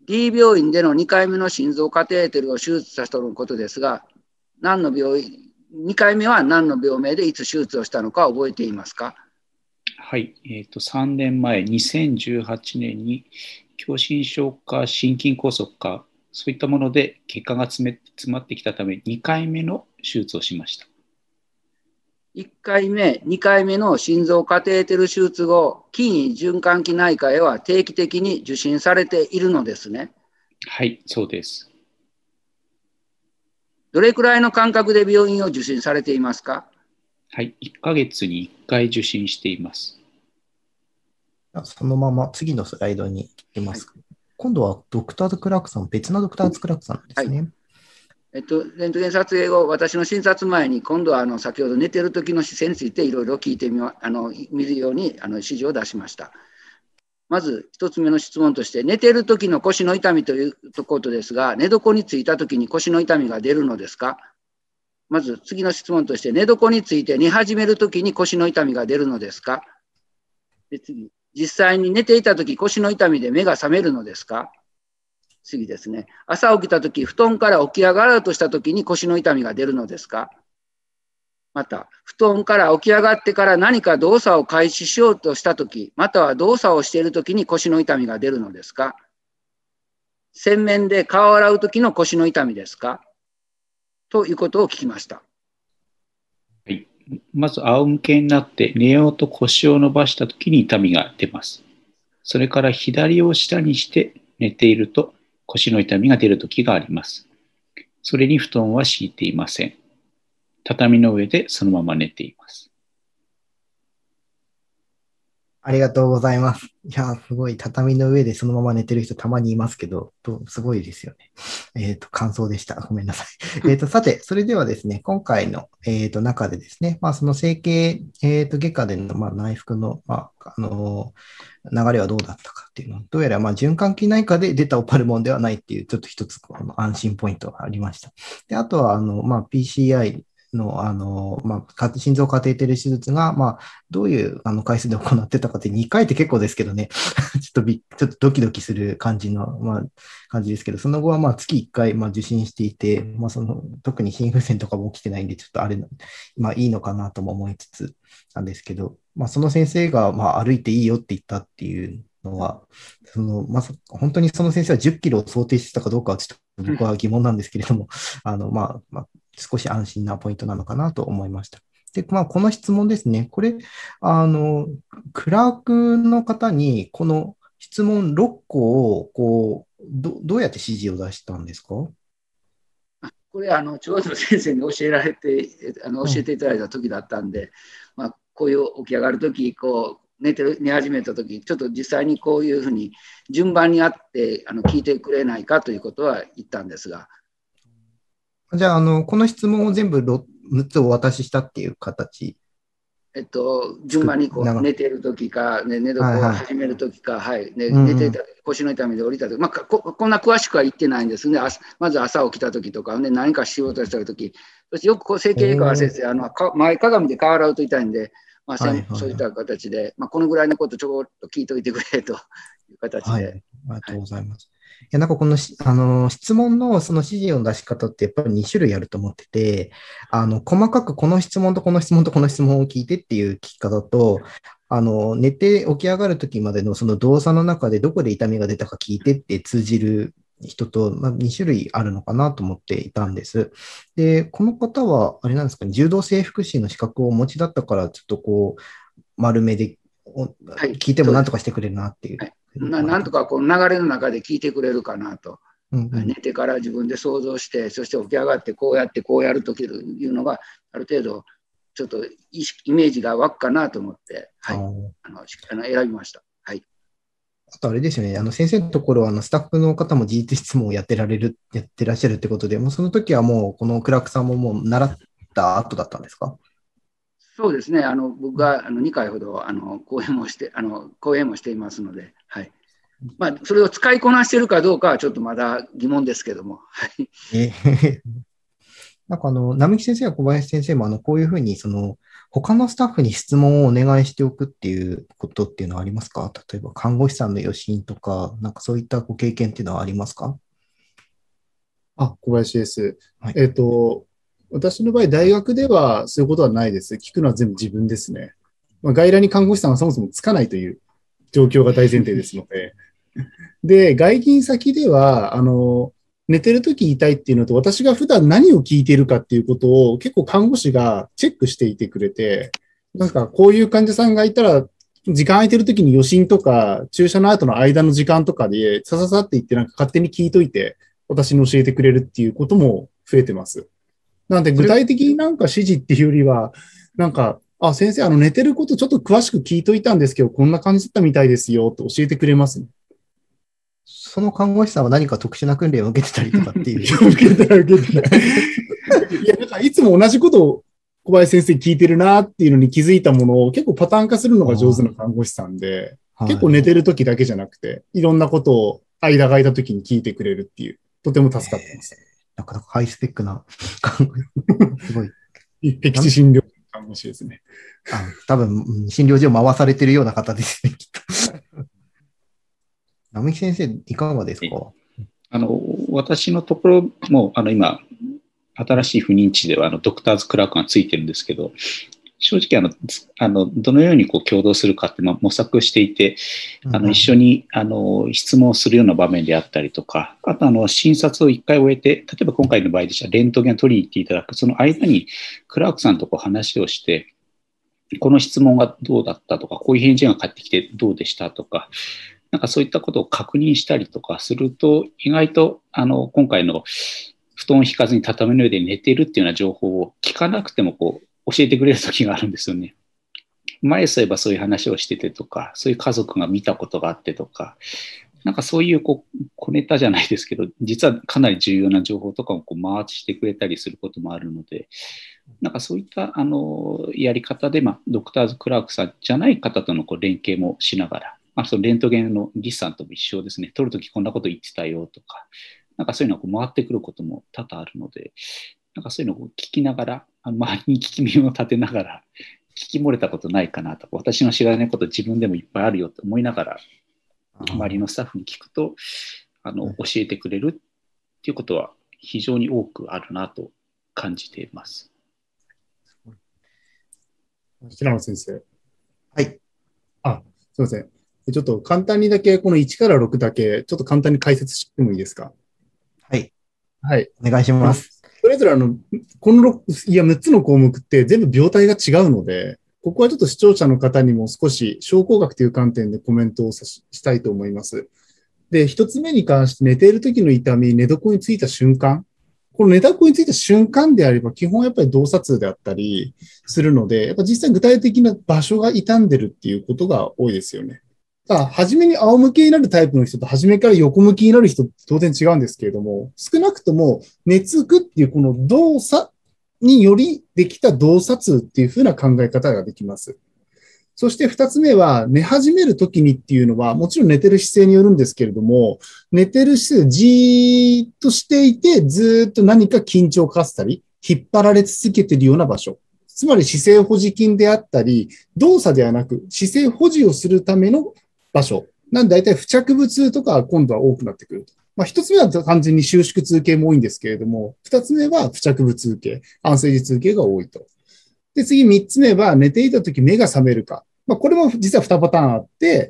D 病院での2回目の心臓カテーテルを手術した人のことですが、2回目は何の病名でいつ手術をしたのか覚えていますか？ はい、3年前、2018年に狭心症か心筋梗塞か、そういったもので血管が詰まってきたため、2回目の手術をしました。 1回目、2回目の心臓カテーテル手術後、筋位循環器内科へは定期的に受診されているのですね。 はい、そうです。 どれくらいの間隔で病院を受診されていますか？ はい、1ヶ月に1回受診しています。 そのまま次のスライドに行きます。はい、今度はドクターズ・クラークさん、別のドクターズ・クラークさんですね。 はい、レントゲン撮影後、私の診察前に、今度は先ほど寝てる時の姿勢についていろいろ聞いて見るように指示を出しました。まず1つ目の質問として、寝てる時の腰の痛みということですが、寝床についた時に腰の痛みが出るのですか？まず次の質問として、寝床について寝始める時に腰の痛みが出るのですか？で次、実際に寝ていた時腰の痛みで目が覚めるのですか？次ですね。朝起きたとき、布団から起き上がろうとしたときに腰の痛みが出るのですか？また、布団から起き上がってから何か動作を開始しようとしたとき、または動作をしているときに腰の痛みが出るのですか？洗面で顔を洗うときの腰の痛みですか？ということを聞きました。 はい、まず、仰向けになって寝ようと腰を伸ばしたときに痛みが出ます。それから左を下にして寝ていると、腰の痛みが出るときがあります。それに布団は敷いていません。畳の上でそのまま寝ています。 ありがとうございます。いや、すごい。畳の上でそのまま寝てる人たまにいますけど、すごいですよね。感想でした。ごめんなさい。さて、それではですね、今回の、中でですね、その整形、外科での、内服の、流れはどうだったかっていうの、どうやら循環器内科で出たオパルモンではないっていう、ちょっと一つ安心ポイントがありました。で、あとは、PCI の、心臓カテーテル手術が、どういう回数で行ってたかって2回って結構ですけどね、ちょっとドキドキする感じの、感じですけど、その後は月1回、受診していて、特に心不全とかも起きてないんで、ちょっとあれ、いいのかなとも思いつつなんですけど、その先生が、歩いていいよって言ったっていうのは、本当にその先生は10キロを想定してたかどうかはちょっと僕は疑問なんですけれども、少し安心なポイントなのかなと思いました。で、この質問ですね。これ、クラークの方に、この質問6個を、どうやって指示を出したんですか？ これ、ちょうど先生に教えていただいた時だったんで、こういう起き上がるとき、寝始めたとき、ちょっと実際にこういうふうに順番にあって聞いてくれないかということは言ったんですが。 じゃあ、この質問を全部6つお渡ししたっていう形？ 順番に寝てるときか、寝床を始めるときか、寝ていた腰の痛みで降りたとき、こんな詳しくは言ってないんですね。まず朝起きたときとか、何か仕事したとき、そしてよく整形外科は先生、前かがみで顔洗うと痛いんで、そういった形で、このぐらいのことちょっと聞いといてくれという形で。 ありがとうございます。なんかこの質問のその指示の出し方ってやっぱり2種類あると思ってて、細かくこの質問とこの質問とこの質問を聞いてっていう聞き方と、寝て起き上がるときまでのその動作の中でどこで痛みが出たか聞いてって通じる人と、2種類あるのかなと思っていたんです。で、この方は、あれなんですかね、柔道整復師の資格をお持ちだったから、ちょっと丸めで聞いても何とかしてくれるなっていう。 なんとか流れの中で聞いてくれるかなと、寝てから自分で想像して、そして起き上がってこうやってこうやるというのがある程度ちょっとイメージが湧くかなと思って、選びました。 あとあれですよね、先生のところはスタッフの方も事実質問をやってらっしゃるってことで、もうその時はもうこのクラークさんももう習った後だったんですか？ そうですね、僕が2回ほど講演もしていますので、それを使いこなしているかどうかはちょっとまだ疑問ですけども。なんか並木先生や小林先生もこういうふうに他のスタッフに質問をお願いしておくっていうことっていうのはありますか？例えば看護師さんの予診とか、なんかそういったご経験っていうのはありますか？ 小林です。 はい。 私の場合、大学ではそういうことはないです。聞くのは全部自分ですね。外来に看護師さんはそもそもつかないという状況が大前提ですので。で、外勤先では、寝てるとき痛いっていうのと、私が普段何を聞いているかっていうことを結構看護師がチェックしていてくれて、なんかこういう患者さんがいたら、時間空いてるときに予診とか、注射の後の間の時間とかで、さささって言ってなんか勝手に聞いといて、私に教えてくれるっていうことも増えてます。なので、具体的になんか指示っていうよりは、なんか、先生、寝てることちょっと詳しく聞いといたんですけど、こんな感じだったみたいですよ、と教えてくれますね。 その看護師さんは何か特殊な訓練を受けてたりとかっていう。 受けてない。いや、なんかいつも同じことを小林先生聞いてるなっていうのに気づいたものを結構パターン化するのが上手な看護師さんで、結構寝てる時だけじゃなくて、いろんなことを間が空いた時に聞いてくれるっていう、とても助かってます。 なかなかハイスペックな看護師。すごい。 僻地診療看護師ですね。 多分、診療所を回されてるような方ですね、きっと。並木先生、いかがですか？ 私のところも、今、新しい不妊地では、ドクターズクラークがついてるんですけど、正直、どのように共同するかって、模索していて、一緒に、質問するような場面であったりとか、あと、診察を1回終えて、例えば今回の場合でしたら、レントゲン取りに行っていただく、その間に、クラークさんと話をして、この質問がどうだったとか、こういう返事が返ってきてどうでしたとか、なんかそういったことを確認したりとかすると、意外と、今回の布団を引かずに畳の上で寝ているっていうような情報を聞かなくても教えてくれる時があるんですよね。前そういえばそういう話をしててとか、そういう家族が見たことがあってとか、なんかそういう小ネタじゃないですけど、実はかなり重要な情報とかを回してくれたりすることもあるので、なんかそういったやり方で、ドクターズクラークさんじゃない方との連携もしながら、そのレントゲンのリスさんとも一緒ですね。撮るときこんなこと言ってたよとか、なんかそういうのが回ってくることも多々あるので、なんかそういうのを聞きながら、周りに聞き耳を立てながら、聞き漏れたことないかなとか、私の知らないこと自分でもいっぱいあるよと思いながら、周りのスタッフに聞くと、教えてくれるっていうことは非常に多くあるなと感じています。 平野先生。 はい。 すみません。ちょっと簡単にだけ、この1から6だけ、ちょっと簡単に解説してもいいですか？ はい。 はい。 お願いします。 それぞれこの6つの項目って全部病態が違うので、ここはちょっと視聴者の方にも少し症候学という観点でコメントをしたいと思います。で、1つ目に関して寝ている時の痛み、寝床についた瞬間。この寝床についた瞬間であれば、基本やっぱり動作痛であったりするので、やっぱ実際具体的な場所が傷んでるっていうことが多いですよね。初めに仰向けになるタイプの人と初めから横向きになる人って当然違うんですけれども、少なくとも寝つくっていうこの動作によりできた動作痛っていうふうな考え方ができます。そして二つ目は寝始めるときにっていうのはもちろん寝てる姿勢によるんですけれども、寝てる姿勢じーっとしていてずーっと何か緊張をかせたり引っ張られ続けているような場所。つまり姿勢保持筋であったり、動作ではなく姿勢保持をするための場所。なんで大体付着部痛とかは今度は多くなってくると。一つ目は完全に収縮痛系も多いんですけれども、二つ目は付着部痛系、安静時痛系が多いと。で、次三つ目は寝ていたとき目が覚めるか。これも実は2パターンあって、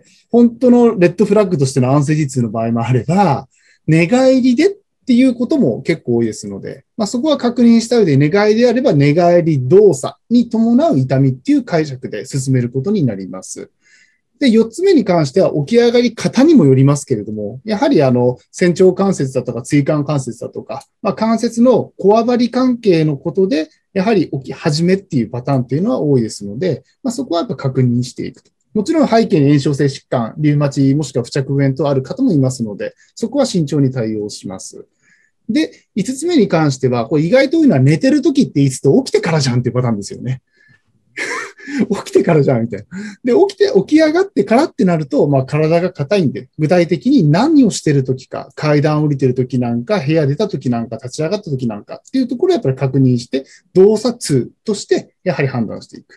本当のレッドフラッグとしての安静時痛の場合もあれば、寝返りでっていうことも結構多いですので、そこは確認した上で寝返りであれば寝返り動作に伴う痛みっていう解釈で進めることになります。で、4つ目に関しては起き上がり方にもよりますけれども、やはり仙腸関節だとか椎間関節だとか、関節のこわばり関係のことで、やはり起き始めっていうパターンっていうのは多いですので、そこはやっぱ確認していくと。もちろん背景に炎症性疾患、リウマチもしくは付着部炎とある方もいますので、そこは慎重に対応します。で、5つ目に関しては、これ意外と多いのは寝てる時っていつと起きてからじゃんっていうパターンですよね。起きてからじゃんみたいな。で、起き上がってからってなると、体が硬いんで、具体的に何をしてるときか、階段降りてるときなんか、部屋出たときなんか、立ち上がったときなんかっていうところをやっぱり確認して、動作痛としてやはり判断していく。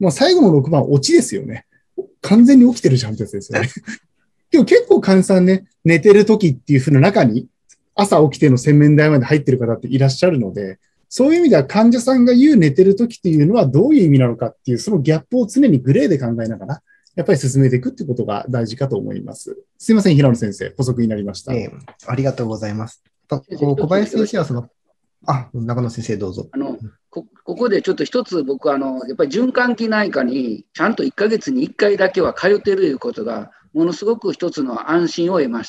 まあ、最後の6番、オチですよね。完全に起きてるじゃんってやつですよね。でも結構患者さんね、寝てる時っていう風な中に、朝起きての洗面台まで入ってる方っていらっしゃるので、そういう意味では患者さんが言う寝てる時っていうのはどういう意味なのかっていう、そのギャップを常にグレーで考えながら、やっぱり進めていくっていうことが大事かと思います。すいません、平野先生、補足になりました。 ありがとうございます。小林先生は中野先生どうぞ。 ここでちょっと一つ僕はやっぱり循環器内科にちゃんと1ヶ月に1回だけは通ってるということがものすごく一つの安心を得ました。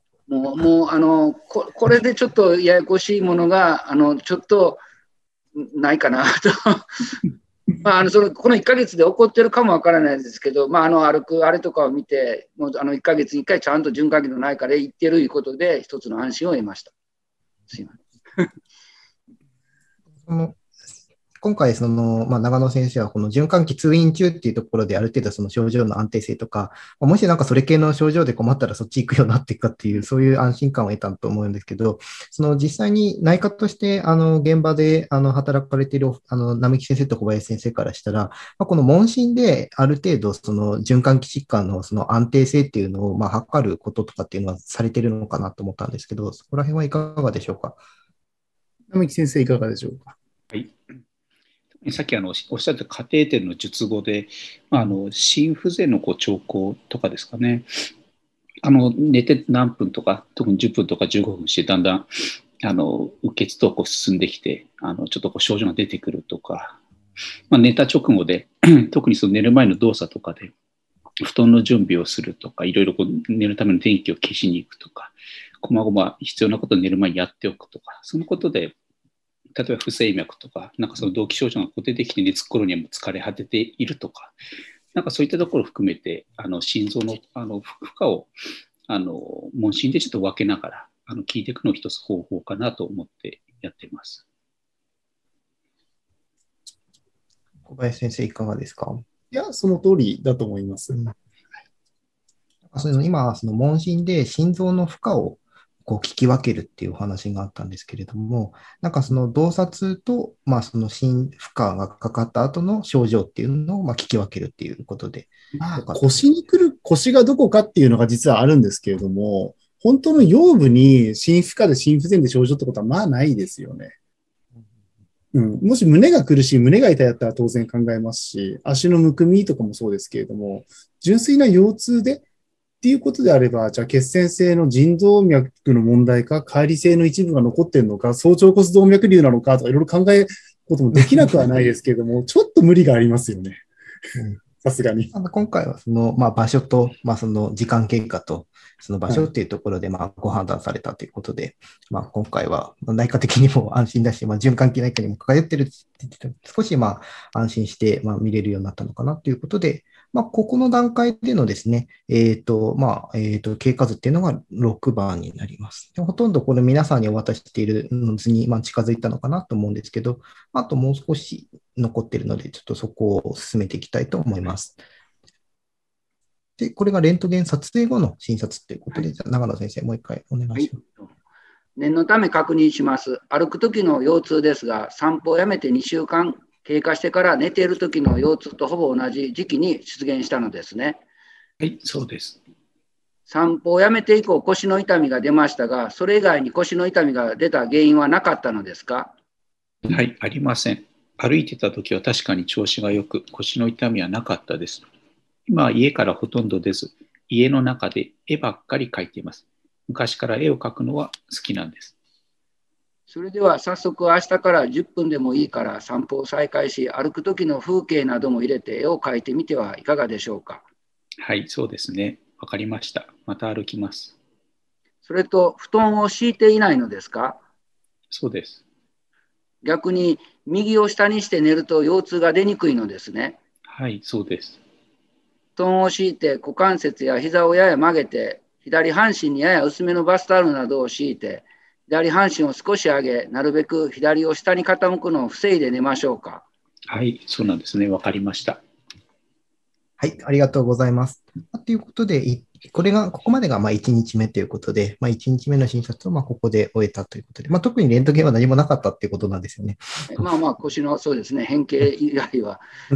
これでちょっとややこしいものがちょっとないかなとこの1ヶ月で起こってるかもわからないですけど、歩くあれとかを見てもう1ヶ月に1回ちゃんと循環器の内科で行ってるということで一つの安心を得ました。すいません。 今回長野先生はこの循環器通院中っていうところである程度その症状の安定性とか、もしなんかそれ系の症状で困ったらそっち行くようになっていくかっていう、そういう安心感を得たと思うんですけど、実際に内科として現場で働かれている並木先生と小林先生からしたら、この問診である程度その循環器疾患のその安定性っていうのを測ることとかっていうのはされているのかなと思ったんですけど、そこら辺はいかがでしょうか。 並木先生いかがでしょうか。 はい。さっきおっしゃったカテーテルの術後で、心不全の兆候とかですかね、寝て何分とか、特に10分とか15分して、だんだんう血と進んできて、ちょっと症状が出てくるとか、寝た直後で、特にその寝る前の動作とかで、布団の準備をするとか、いろいろ寝るための電気を消しに行くとか、こまごま必要なことを寝る前にやっておくとか、そのことで、例えば不整脈とか、なんかその動悸症状が出てきて寝つく頃にはもう疲れ果てているとか、なんかそういったところを含めて、心臓の負荷を問診でちょっと分けながら聞いていくのを一つ方法かなと思ってやっています。 小林先生、いかがですか？ いや、その通りだと思います。 今、問診で心臓の負荷を聞き分けるっていうお話があったんですけれども、なんかその洞察と、その心負荷がかかった後の症状っていうのを聞き分けるっていうことで。 腰に来る、腰がどこかっていうのが実はあるんですけれども、本当の腰部に心負荷で心不全で症状ってことはないですよね。もし胸が苦しい、胸が痛いだったら当然考えますし、足のむくみとかもそうですけれども、純粋な腰痛でっていうことであれば、じゃあ血栓性の腎動脈の問題か、解離性の一部が残っているのか、早朝骨動脈瘤なのかとかいろいろ考えることもできなくはないですけれども、ちょっと無理がありますよね。さすがに。 今回は場所と、その時間経過と、その場所っていうところでご判断されたということで、今回は内科的にも安心だし、循環器内科にも通ってるって言ってた少し安心して見れるようになったのかなということで、ここの段階でのですね、経過図っていうのが6番になります。ほとんどこれ皆さんにお渡ししている図に近づいたのかなと思うんですけど、あともう少し残っているので、ちょっとそこを進めていきたいと思います。で、これがレントゲン撮影後の診察ということで、長野先生、もう一回お願いします。 念のため確認します。歩くときの腰痛ですが、散歩をやめて2週間経過してから寝ているときの腰痛とほぼ同じ時期に出現したのですね。 はい、そうです。 散歩をやめて以降、腰の痛みが出ましたが、それ以外に腰の痛みが出た原因はなかったのですか？ はい、ありません。歩いてたときは確かに調子がよく、腰の痛みはなかったです。今は家からほとんど出ず、家の中で絵ばっかり描いています。昔から絵を描くのは好きなんです。 それでは早速明日から10分でもいいから散歩を再開し、歩く時の風景なども入れて絵を描いてみてはいかがでしょうか？ はい、そうですね。わかりました。また歩きます。 それと、布団を敷いていないのですか？ そうです。 逆に右を下にして寝ると腰痛が出にくいのですね。 はい、そうです。 布団を敷いて股関節や膝をやや曲げて、左半身にやや薄めのバスタオルなどを敷いて、左半身を少し上げ、なるべく左を下に傾くのを防いで寝ましょうか？ はい、そうなんですね。わかりました。 はい、ありがとうございます。ということで、ここまでが1日目ということで、1日目の診察をここで終えたということで、特にレントゲンは何もなかったということなんですよね。 腰の、そうですね、変形以外は。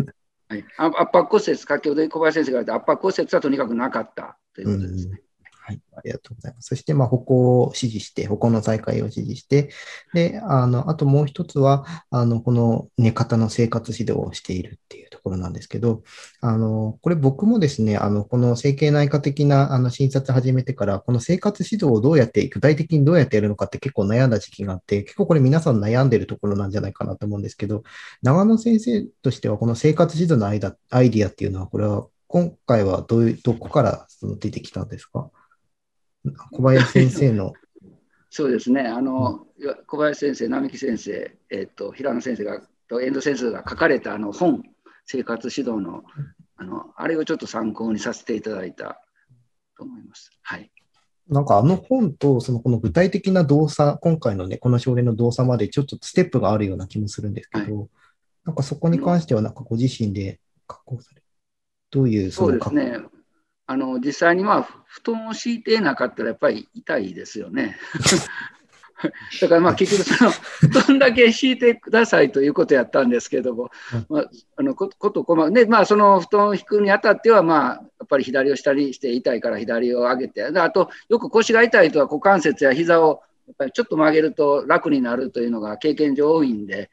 はい、圧迫骨折、先ほど小林先生が言った圧迫骨折はとにかくなかったということですね。 はい、ありがとうございます。そして、歩行を指示して、歩行の再開を指示して、で、あともう一つは、この寝方の生活指導をしているっていうところなんですけど、これ僕もですね、この整形内科的な診察始めてから、この生活指導をどうやって、具体的にどうやってやるのかって結構悩んだ時期があって、結構これ皆さん悩んでるところなんじゃないかなと思うんですけど、長野先生としては、この生活指導のアイディアっていうのは、これは今回はどこから出てきたんですか？小林先生の。 そうですね、小林先生、並木先生、平野先生と遠藤先生が書かれた本、生活指導の、あれをちょっと参考にさせていただいたと思います。はい。 なんか本と、この具体的な動作、今回のね、この症例の動作までちょっとステップがあるような気もするんですけど、はい、なんかそこに関しては、なんかご自身で確保される。どういうそうですね。実際に布団を敷いてなかったらやっぱり痛いですよね。だから結局布団だけ敷いてくださいということやったんですけども、こと細かくその布団を敷くにあたってはやっぱり左を下にして痛いから左を上げて、あとよく腰が痛い人は股関節や膝をやっぱりちょっと曲げると楽になるというのが経験上多いんで、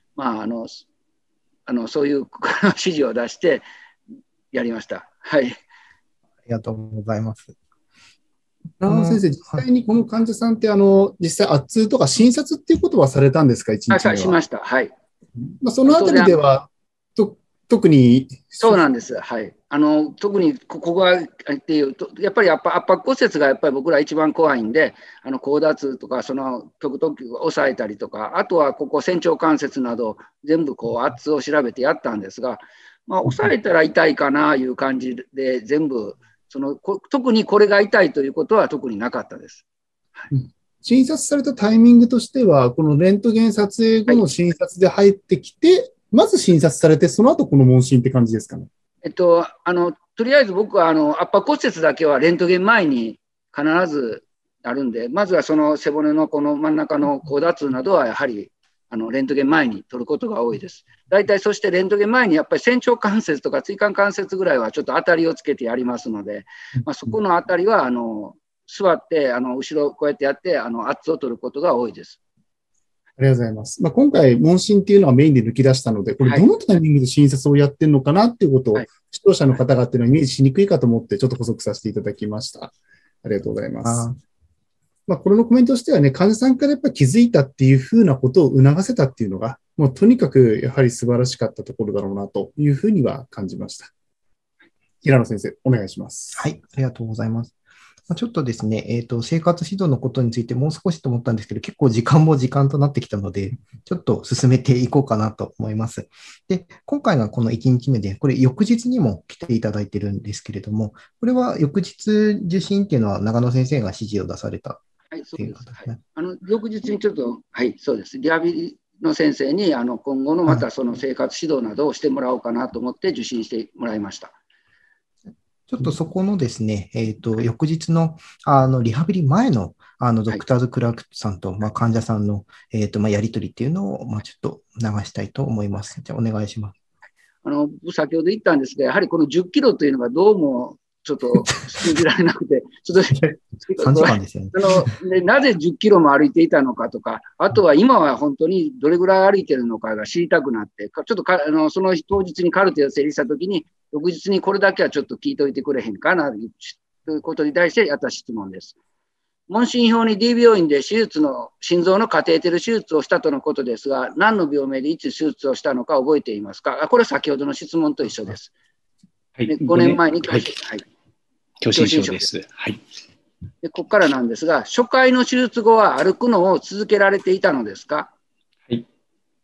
そういう指示を出してやりました。はい。 ありがとうございます。 先生、実際にこの患者さんって、実際圧痛とか診察っていうことはされたんですか、1日目は。 しました。はい。 そのあたりでは、特に。 そうなんです。はい。特にここがっていうと、やっぱり圧迫骨折がやっぱり僕ら一番怖いんで、後脱とか、極々抑えたりとか、あとはここ、仙腸関節など、全部圧を調べてやったんですが、抑えたら痛いかないう感じで、全部、特にこれが痛いということは特になかったです。 はい、診察されたタイミングとしては、このレントゲン撮影後の診察で入ってきて、はい、まず診察されて、その後この問診って感じですかね。 とりあえず僕は圧迫骨折だけはレントゲン前に必ずあるんで、まずはその背骨のこの真ん中の後脱などはやはりレントゲン前に取ることが多いです。大体そしてレントゲン前にやっぱり仙腸関節とか椎間関節ぐらいはちょっと当たりをつけてやりますので、そこの当たりは座って後ろこうやってやって圧を取ることが多いです。 ありがとうございます。今回問診っていうのはメインで抜き出したので、これどのタイミングで診察をやってるのかなっていうことを、視聴者の方々っていうのはイメージしにくいかと思ってちょっと補足させていただきました。ありがとうございます。これのコメントとしてはね、患者さんからやっぱり気づいたっていうふうなことを促せたっていうのが、もうとにかくやはり素晴らしかったところだろうなというふうには感じました。平野先生、お願いします。 はい、ありがとうございます。ちょっとですね、生活指導のことについてもう少しと思ったんですけど、結構時間となってきたので、ちょっと進めていこうかなと思います。で、今回がこの1日目で、これ翌日にも来ていただいてるんですけれども、これは翌日受診っていうのは長野先生が指示を出された。 はい、そうです。はい、翌日にちょっと、はい、そうです。リハビリの先生に今後のまたその生活指導などをしてもらおうかなと思って受診してもらいました。 ちょっとそこのですね、翌日のリハビリ前のドクターズ・クラークさんと、患者さんの、やり取りっていうのを、ちょっと流したいと思います。じゃあ、お願いします。 先ほど言ったんですが、やはりこの10キロというのがどうもちょっと信じられなくて、ちょっと 3時間ですよね。 なぜ10キロも歩いていたのかとか、あとは今は本当にどれぐらい歩いてるのかが知りたくなって、ちょっとその当日にカルテを整理したときに、翌日にこれだけはちょっと聞いといてくれへんかなということに対してやった質問です。問診票に D 病院で心臓のカテーテル手術をしたとのことですが、何の病名でいつ手術をしたのか覚えていますか？これは先ほどの質問と一緒です。 はい、 5年前に狭心症です。はい。 で、ここからなんですが、初回の手術後は歩くのを続けられていたのですか？ はい。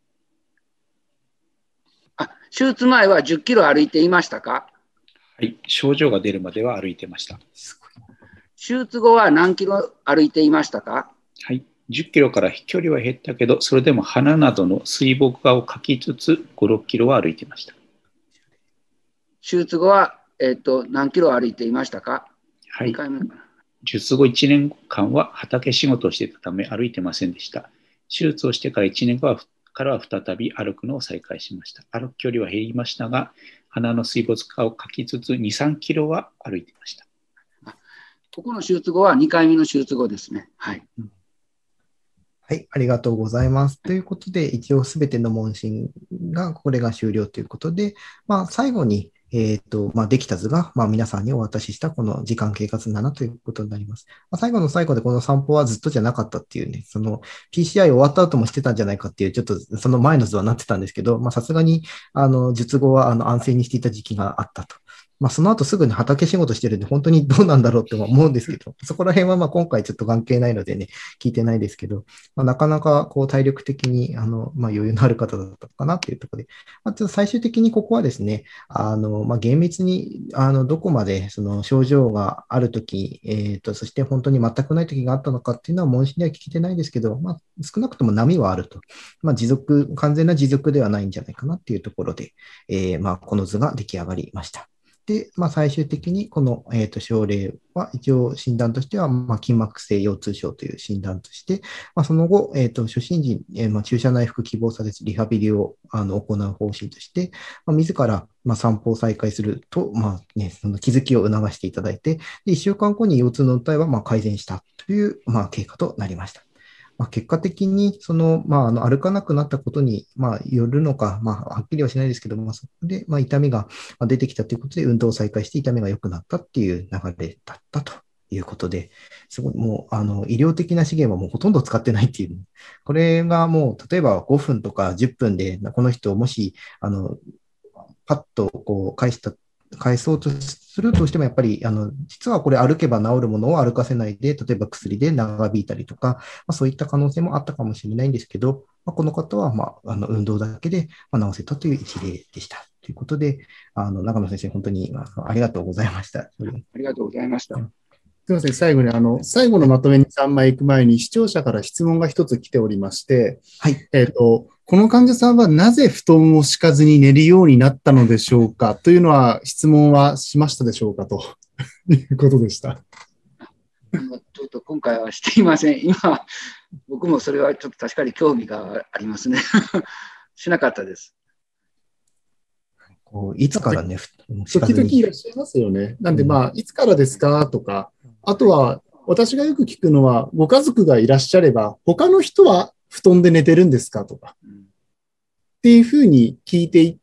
手術前は10キロ歩いていましたか？ はい。症状が出るまでは歩いてました。 手術後は何キロ歩いていましたか？ はい。10キロから飛距離は減ったけど、それでも鼻などの水墨画を描きつつ、5、6キロは歩いてました。 手術後は、何キロ歩いていましたか？ はい。術後1年間は畑仕事をしていたため歩いてませんでした。手術をしてから1年後からは再び歩くのを再開しました。歩く距離は減りましたが、 鼻の水没化を書きつつ、2、3キロは歩いていました。 ここの手術後は2回目の手術後ですね。はい。 はい、ありがとうございます。ということで、一応すべての問診が、これが終了ということで、最後に、できた図が、皆さんにお渡ししたこの時間経過図7ということになります。最後の最後でこの散歩はずっとじゃなかったっていうね、その PCI 終わった後もしてたんじゃないかっていう、ちょっとその前の図はなってたんですけど、さすがに、術後は安静にしていた時期があったと。その後すぐに畑仕事してるんで、本当にどうなんだろうって思うんですけど、そこら辺は今回ちょっと関係ないのでね、聞いてないですけど、なかなかこう体力的に余裕のある方だったかなっていうところで、ちょっと最終的にここはですね、厳密にどこまでその症状があるとき、そして本当に全くないときがあったのかっていうのは問診では聞いてないですけど、少なくとも波はあると。完全な持続ではないんじゃないかなっていうところで、この図が出来上がりました。で、最終的にこの、症例は一応診断としては、筋膜性腰痛症という診断として、その後、初診時に、注射内服希望されずリハビリを行う方針として、自ら、散歩を再開すると、その気づきを促していただいて、で1週間後に腰痛の訴えは改善したという、経過となりました。結果的に歩かなくなったことに、よるのか、はっきりはしないですけども、そこで、痛みが出てきたということで、運動を再開して痛みが良くなったっていう流れだったということで、すごいもう、医療的な資源はもうほとんど使ってないっていう、これがもう、例えば5分とか10分で、この人をもし、パッとこう返そうとするとしても、やっぱり、実はこれ歩けば治るものを歩かせないで、例えば薬で長引いたりとか、そういった可能性もあったかもしれないんですけど、この方は、運動だけで治せたという一例でした。ということで、長野先生、本当にありがとうございました。 ありがとうございました。 すみません、最後に最後のまとめに3枚行く前に視聴者から質問が一つ来ておりまして、 はい。 この患者さんはなぜ布団を敷かずに寝るようになったのでしょうかというのは質問はしましたでしょうかということでした。 ちょっと今回はしていません。今、僕もそれはちょっと確かに興味がありますね。しなかったです。 いつからね、 時々いらっしゃいますよね。なんでいつからですかとか、あとは私がよく聞くのは、ご家族がいらっしゃれば、他の人は布団で寝てるんですかとか、っていうふうに聞いていって、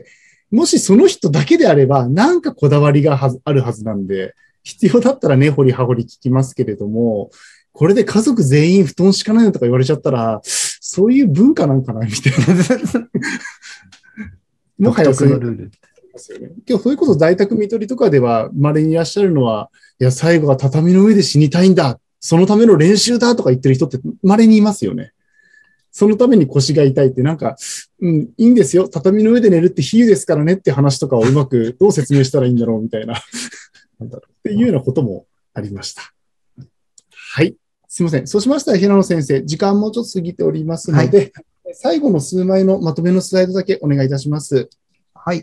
もしその人だけであれば、なんかこだわりがあるはずなんで、必要だったら根掘り葉掘り聞きますけれども、これで家族全員布団敷かないのとか言われちゃったら、そういう文化なんかなみたいな。もはやそういうルールですよね。今日それこそ在宅看取りとかでは稀にいらっしゃるのは、いや、最後は畳の上で死にたいんだ。そのための練習だとか言ってる人って稀にいますよね。そのために腰が痛いっていいんですよ。畳の上で寝るって比喩ですからねって話とかをうまくどう説明したらいいんだろうみたいな。っていうようなこともありました。はい。すいません。そうしましたら平野先生、時間もちょっと過ぎておりますので、はい、最後の数枚のまとめのスライドだけお願いいたします。 はい。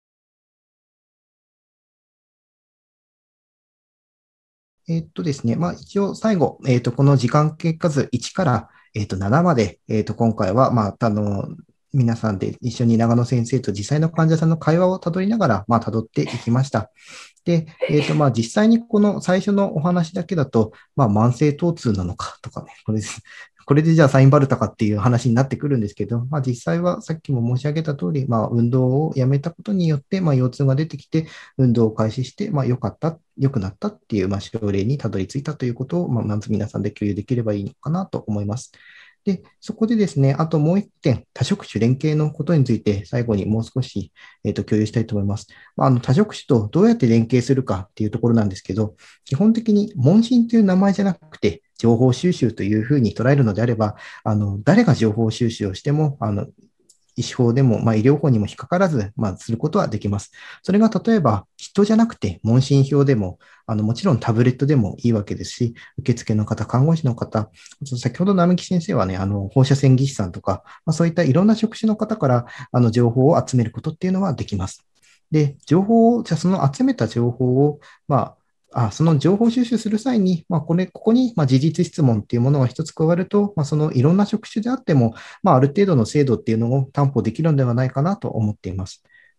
ですね。一応最後、この時間経過図1から、7まで、今回は、皆さんで一緒に長野先生と実際の患者さんの会話をたどりながら、たどっていきました。で、実際にこの最初のお話だけだと、慢性疼痛なのかとかね、これでじゃあサインバルタかっていう話になってくるんですけど、実際はさっきも申し上げた通り、運動をやめたことによって、腰痛が出てきて、運動を開始して、良くなったっていう、症例にたどり着いたということを、まず皆さんで共有できればいいのかなと思います。で、そこでですね、あともう一点、多職種連携のことについて最後にもう少し、共有したいと思います。多職種とどうやって連携するかっていうところなんですけど、基本的に問診という名前じゃなくて、情報収集というふうに捉えるのであれば、誰が情報収集をしても、医師法でも、医療法にも引っかからず、することはできます。それが例えば、人じゃなくて問診票でも、もちろんタブレットでもいいわけですし、受付の方、看護師の方、先ほど並木先生はね、放射線技師さんとか、そういったいろんな職種の方から、情報を集めることっていうのはできます。で、じゃあその集めた情報を、その情報収集する際に、ここに、事実質問っていうものが一つ加わると、そのいろんな職種であっても、ある程度の精度っていうのを担保できるのではないかなと思っています。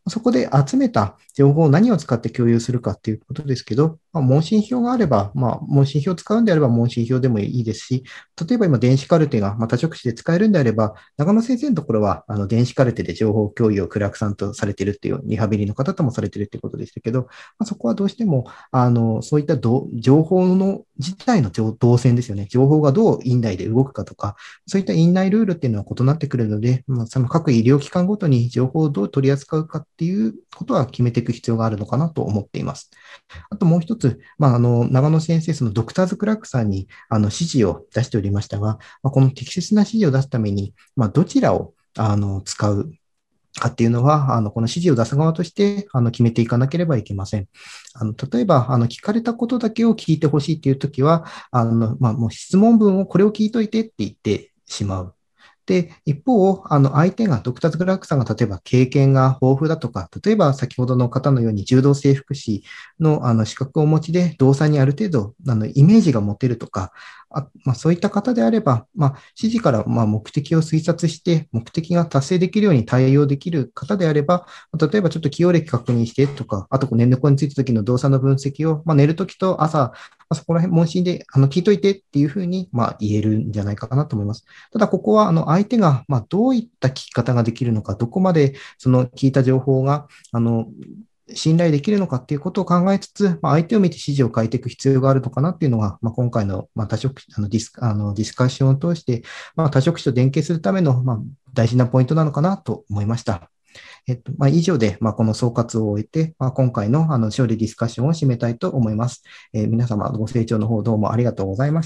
そこで集めた情報を何を使って共有するかっていうことですけど、問診票があれば、問診票を使うんであれば問診票でもいいですし、例えば今電子カルテが多職種で使えるんであれば、長野先生のところは電子カルテで情報共有をクラークさんとされているっていう、リハビリの方ともされているっていうことでしたけど、そこはどうしても、そういった情報の自体の動線ですよね。情報がどう院内で動くかとか、そういった院内ルールっていうのは異なってくるので、その各医療機関ごとに情報をどう取り扱うかっていうことは決めていく必要があるのかなと思っています。あともう一つ、長野先生、そのドクターズクラークさんに指示を出しておりましたが、この適切な指示を出すために、どちらを使うかっていうのは、この指示を出す側として決めていかなければいけません。例えば、聞かれたことだけを聞いてほしいっていうときは、もう質問文をこれを聞いといてって言ってしまう。で、一方、相手が、ドクターズクラークさんが例えば経験が豊富だとか、例えば先ほどの方のように柔道整復師の資格をお持ちで、動作にある程度イメージが持てるとか、そういった方であれば、指示から目的を推察して、目的が達成できるように対応できる方であれば、例えばちょっと起用歴確認してとか、あと念の子についた時の動作の分析を、寝るときと朝、そこら辺問診で聞いといてっていうふうに言えるんじゃないかなと思います。ただ、ここは相手がどういった聞き方ができるのか、どこまでその聞いた情報が信頼できるのかっていうことを考えつつ、相手を見て指示を変えていく必要があるのかなっていうのが、今回の多職種ディスカッションを通して、多職種と連携するための大事なポイントなのかなと思いました。以上で、この総括を終えて、今回の勝利ディスカッションを締めたいと思います。皆様ご清聴の方どうもありがとうございました。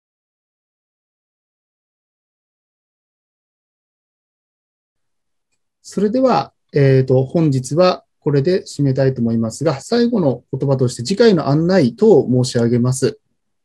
それでは、本日はこれで締めたいと思いますが、最後の言葉として次回の案内等を申し上げます。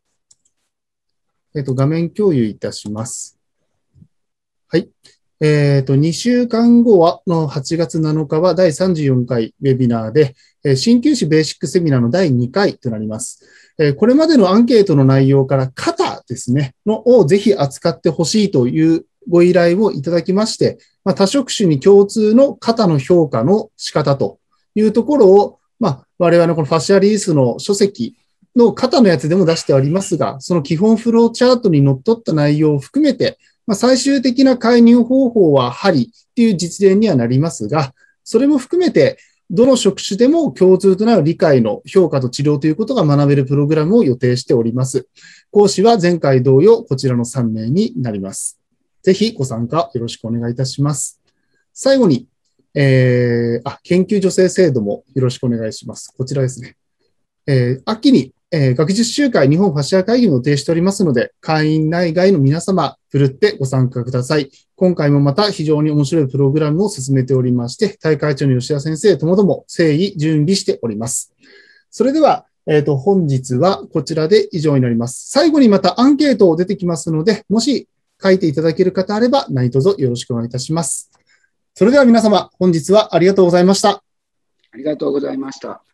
画面共有いたします。はい。2週間後の8月7日は第34回ウェビナーで、鍼灸師ベーシックセミナーの第2回となります。これまでのアンケートの内容から肩ですね、をぜひ扱ってほしいというご依頼をいただきまして、多職種に共通の肩の評価の仕方というところを、我々のこのファシアリースの書籍の肩のやつでも出してありますが、その基本フローチャートにのっとった内容を含めて、最終的な介入方法は針っていう実例にはなりますが、それも含めて、どの職種でも共通となる理解の評価と治療ということが学べるプログラムを予定しております。講師は前回同様、こちらの3名になります。ぜひご参加よろしくお願いいたします。最後に、研究助成制度もよろしくお願いします。こちらですね。秋に学術集会日本ファシア会議も予定しておりますので、会員内外の皆様、ふるってご参加ください。今回もまた非常に面白いプログラムを進めておりまして、大会長の吉田先生ともども誠意準備しております。それでは、本日はこちらで以上になります。最後にまたアンケート出てきますので、もし書いていただける方あれば何卒よろしくお願いいたします。それでは皆様、本日はありがとうございました。 ありがとうございました。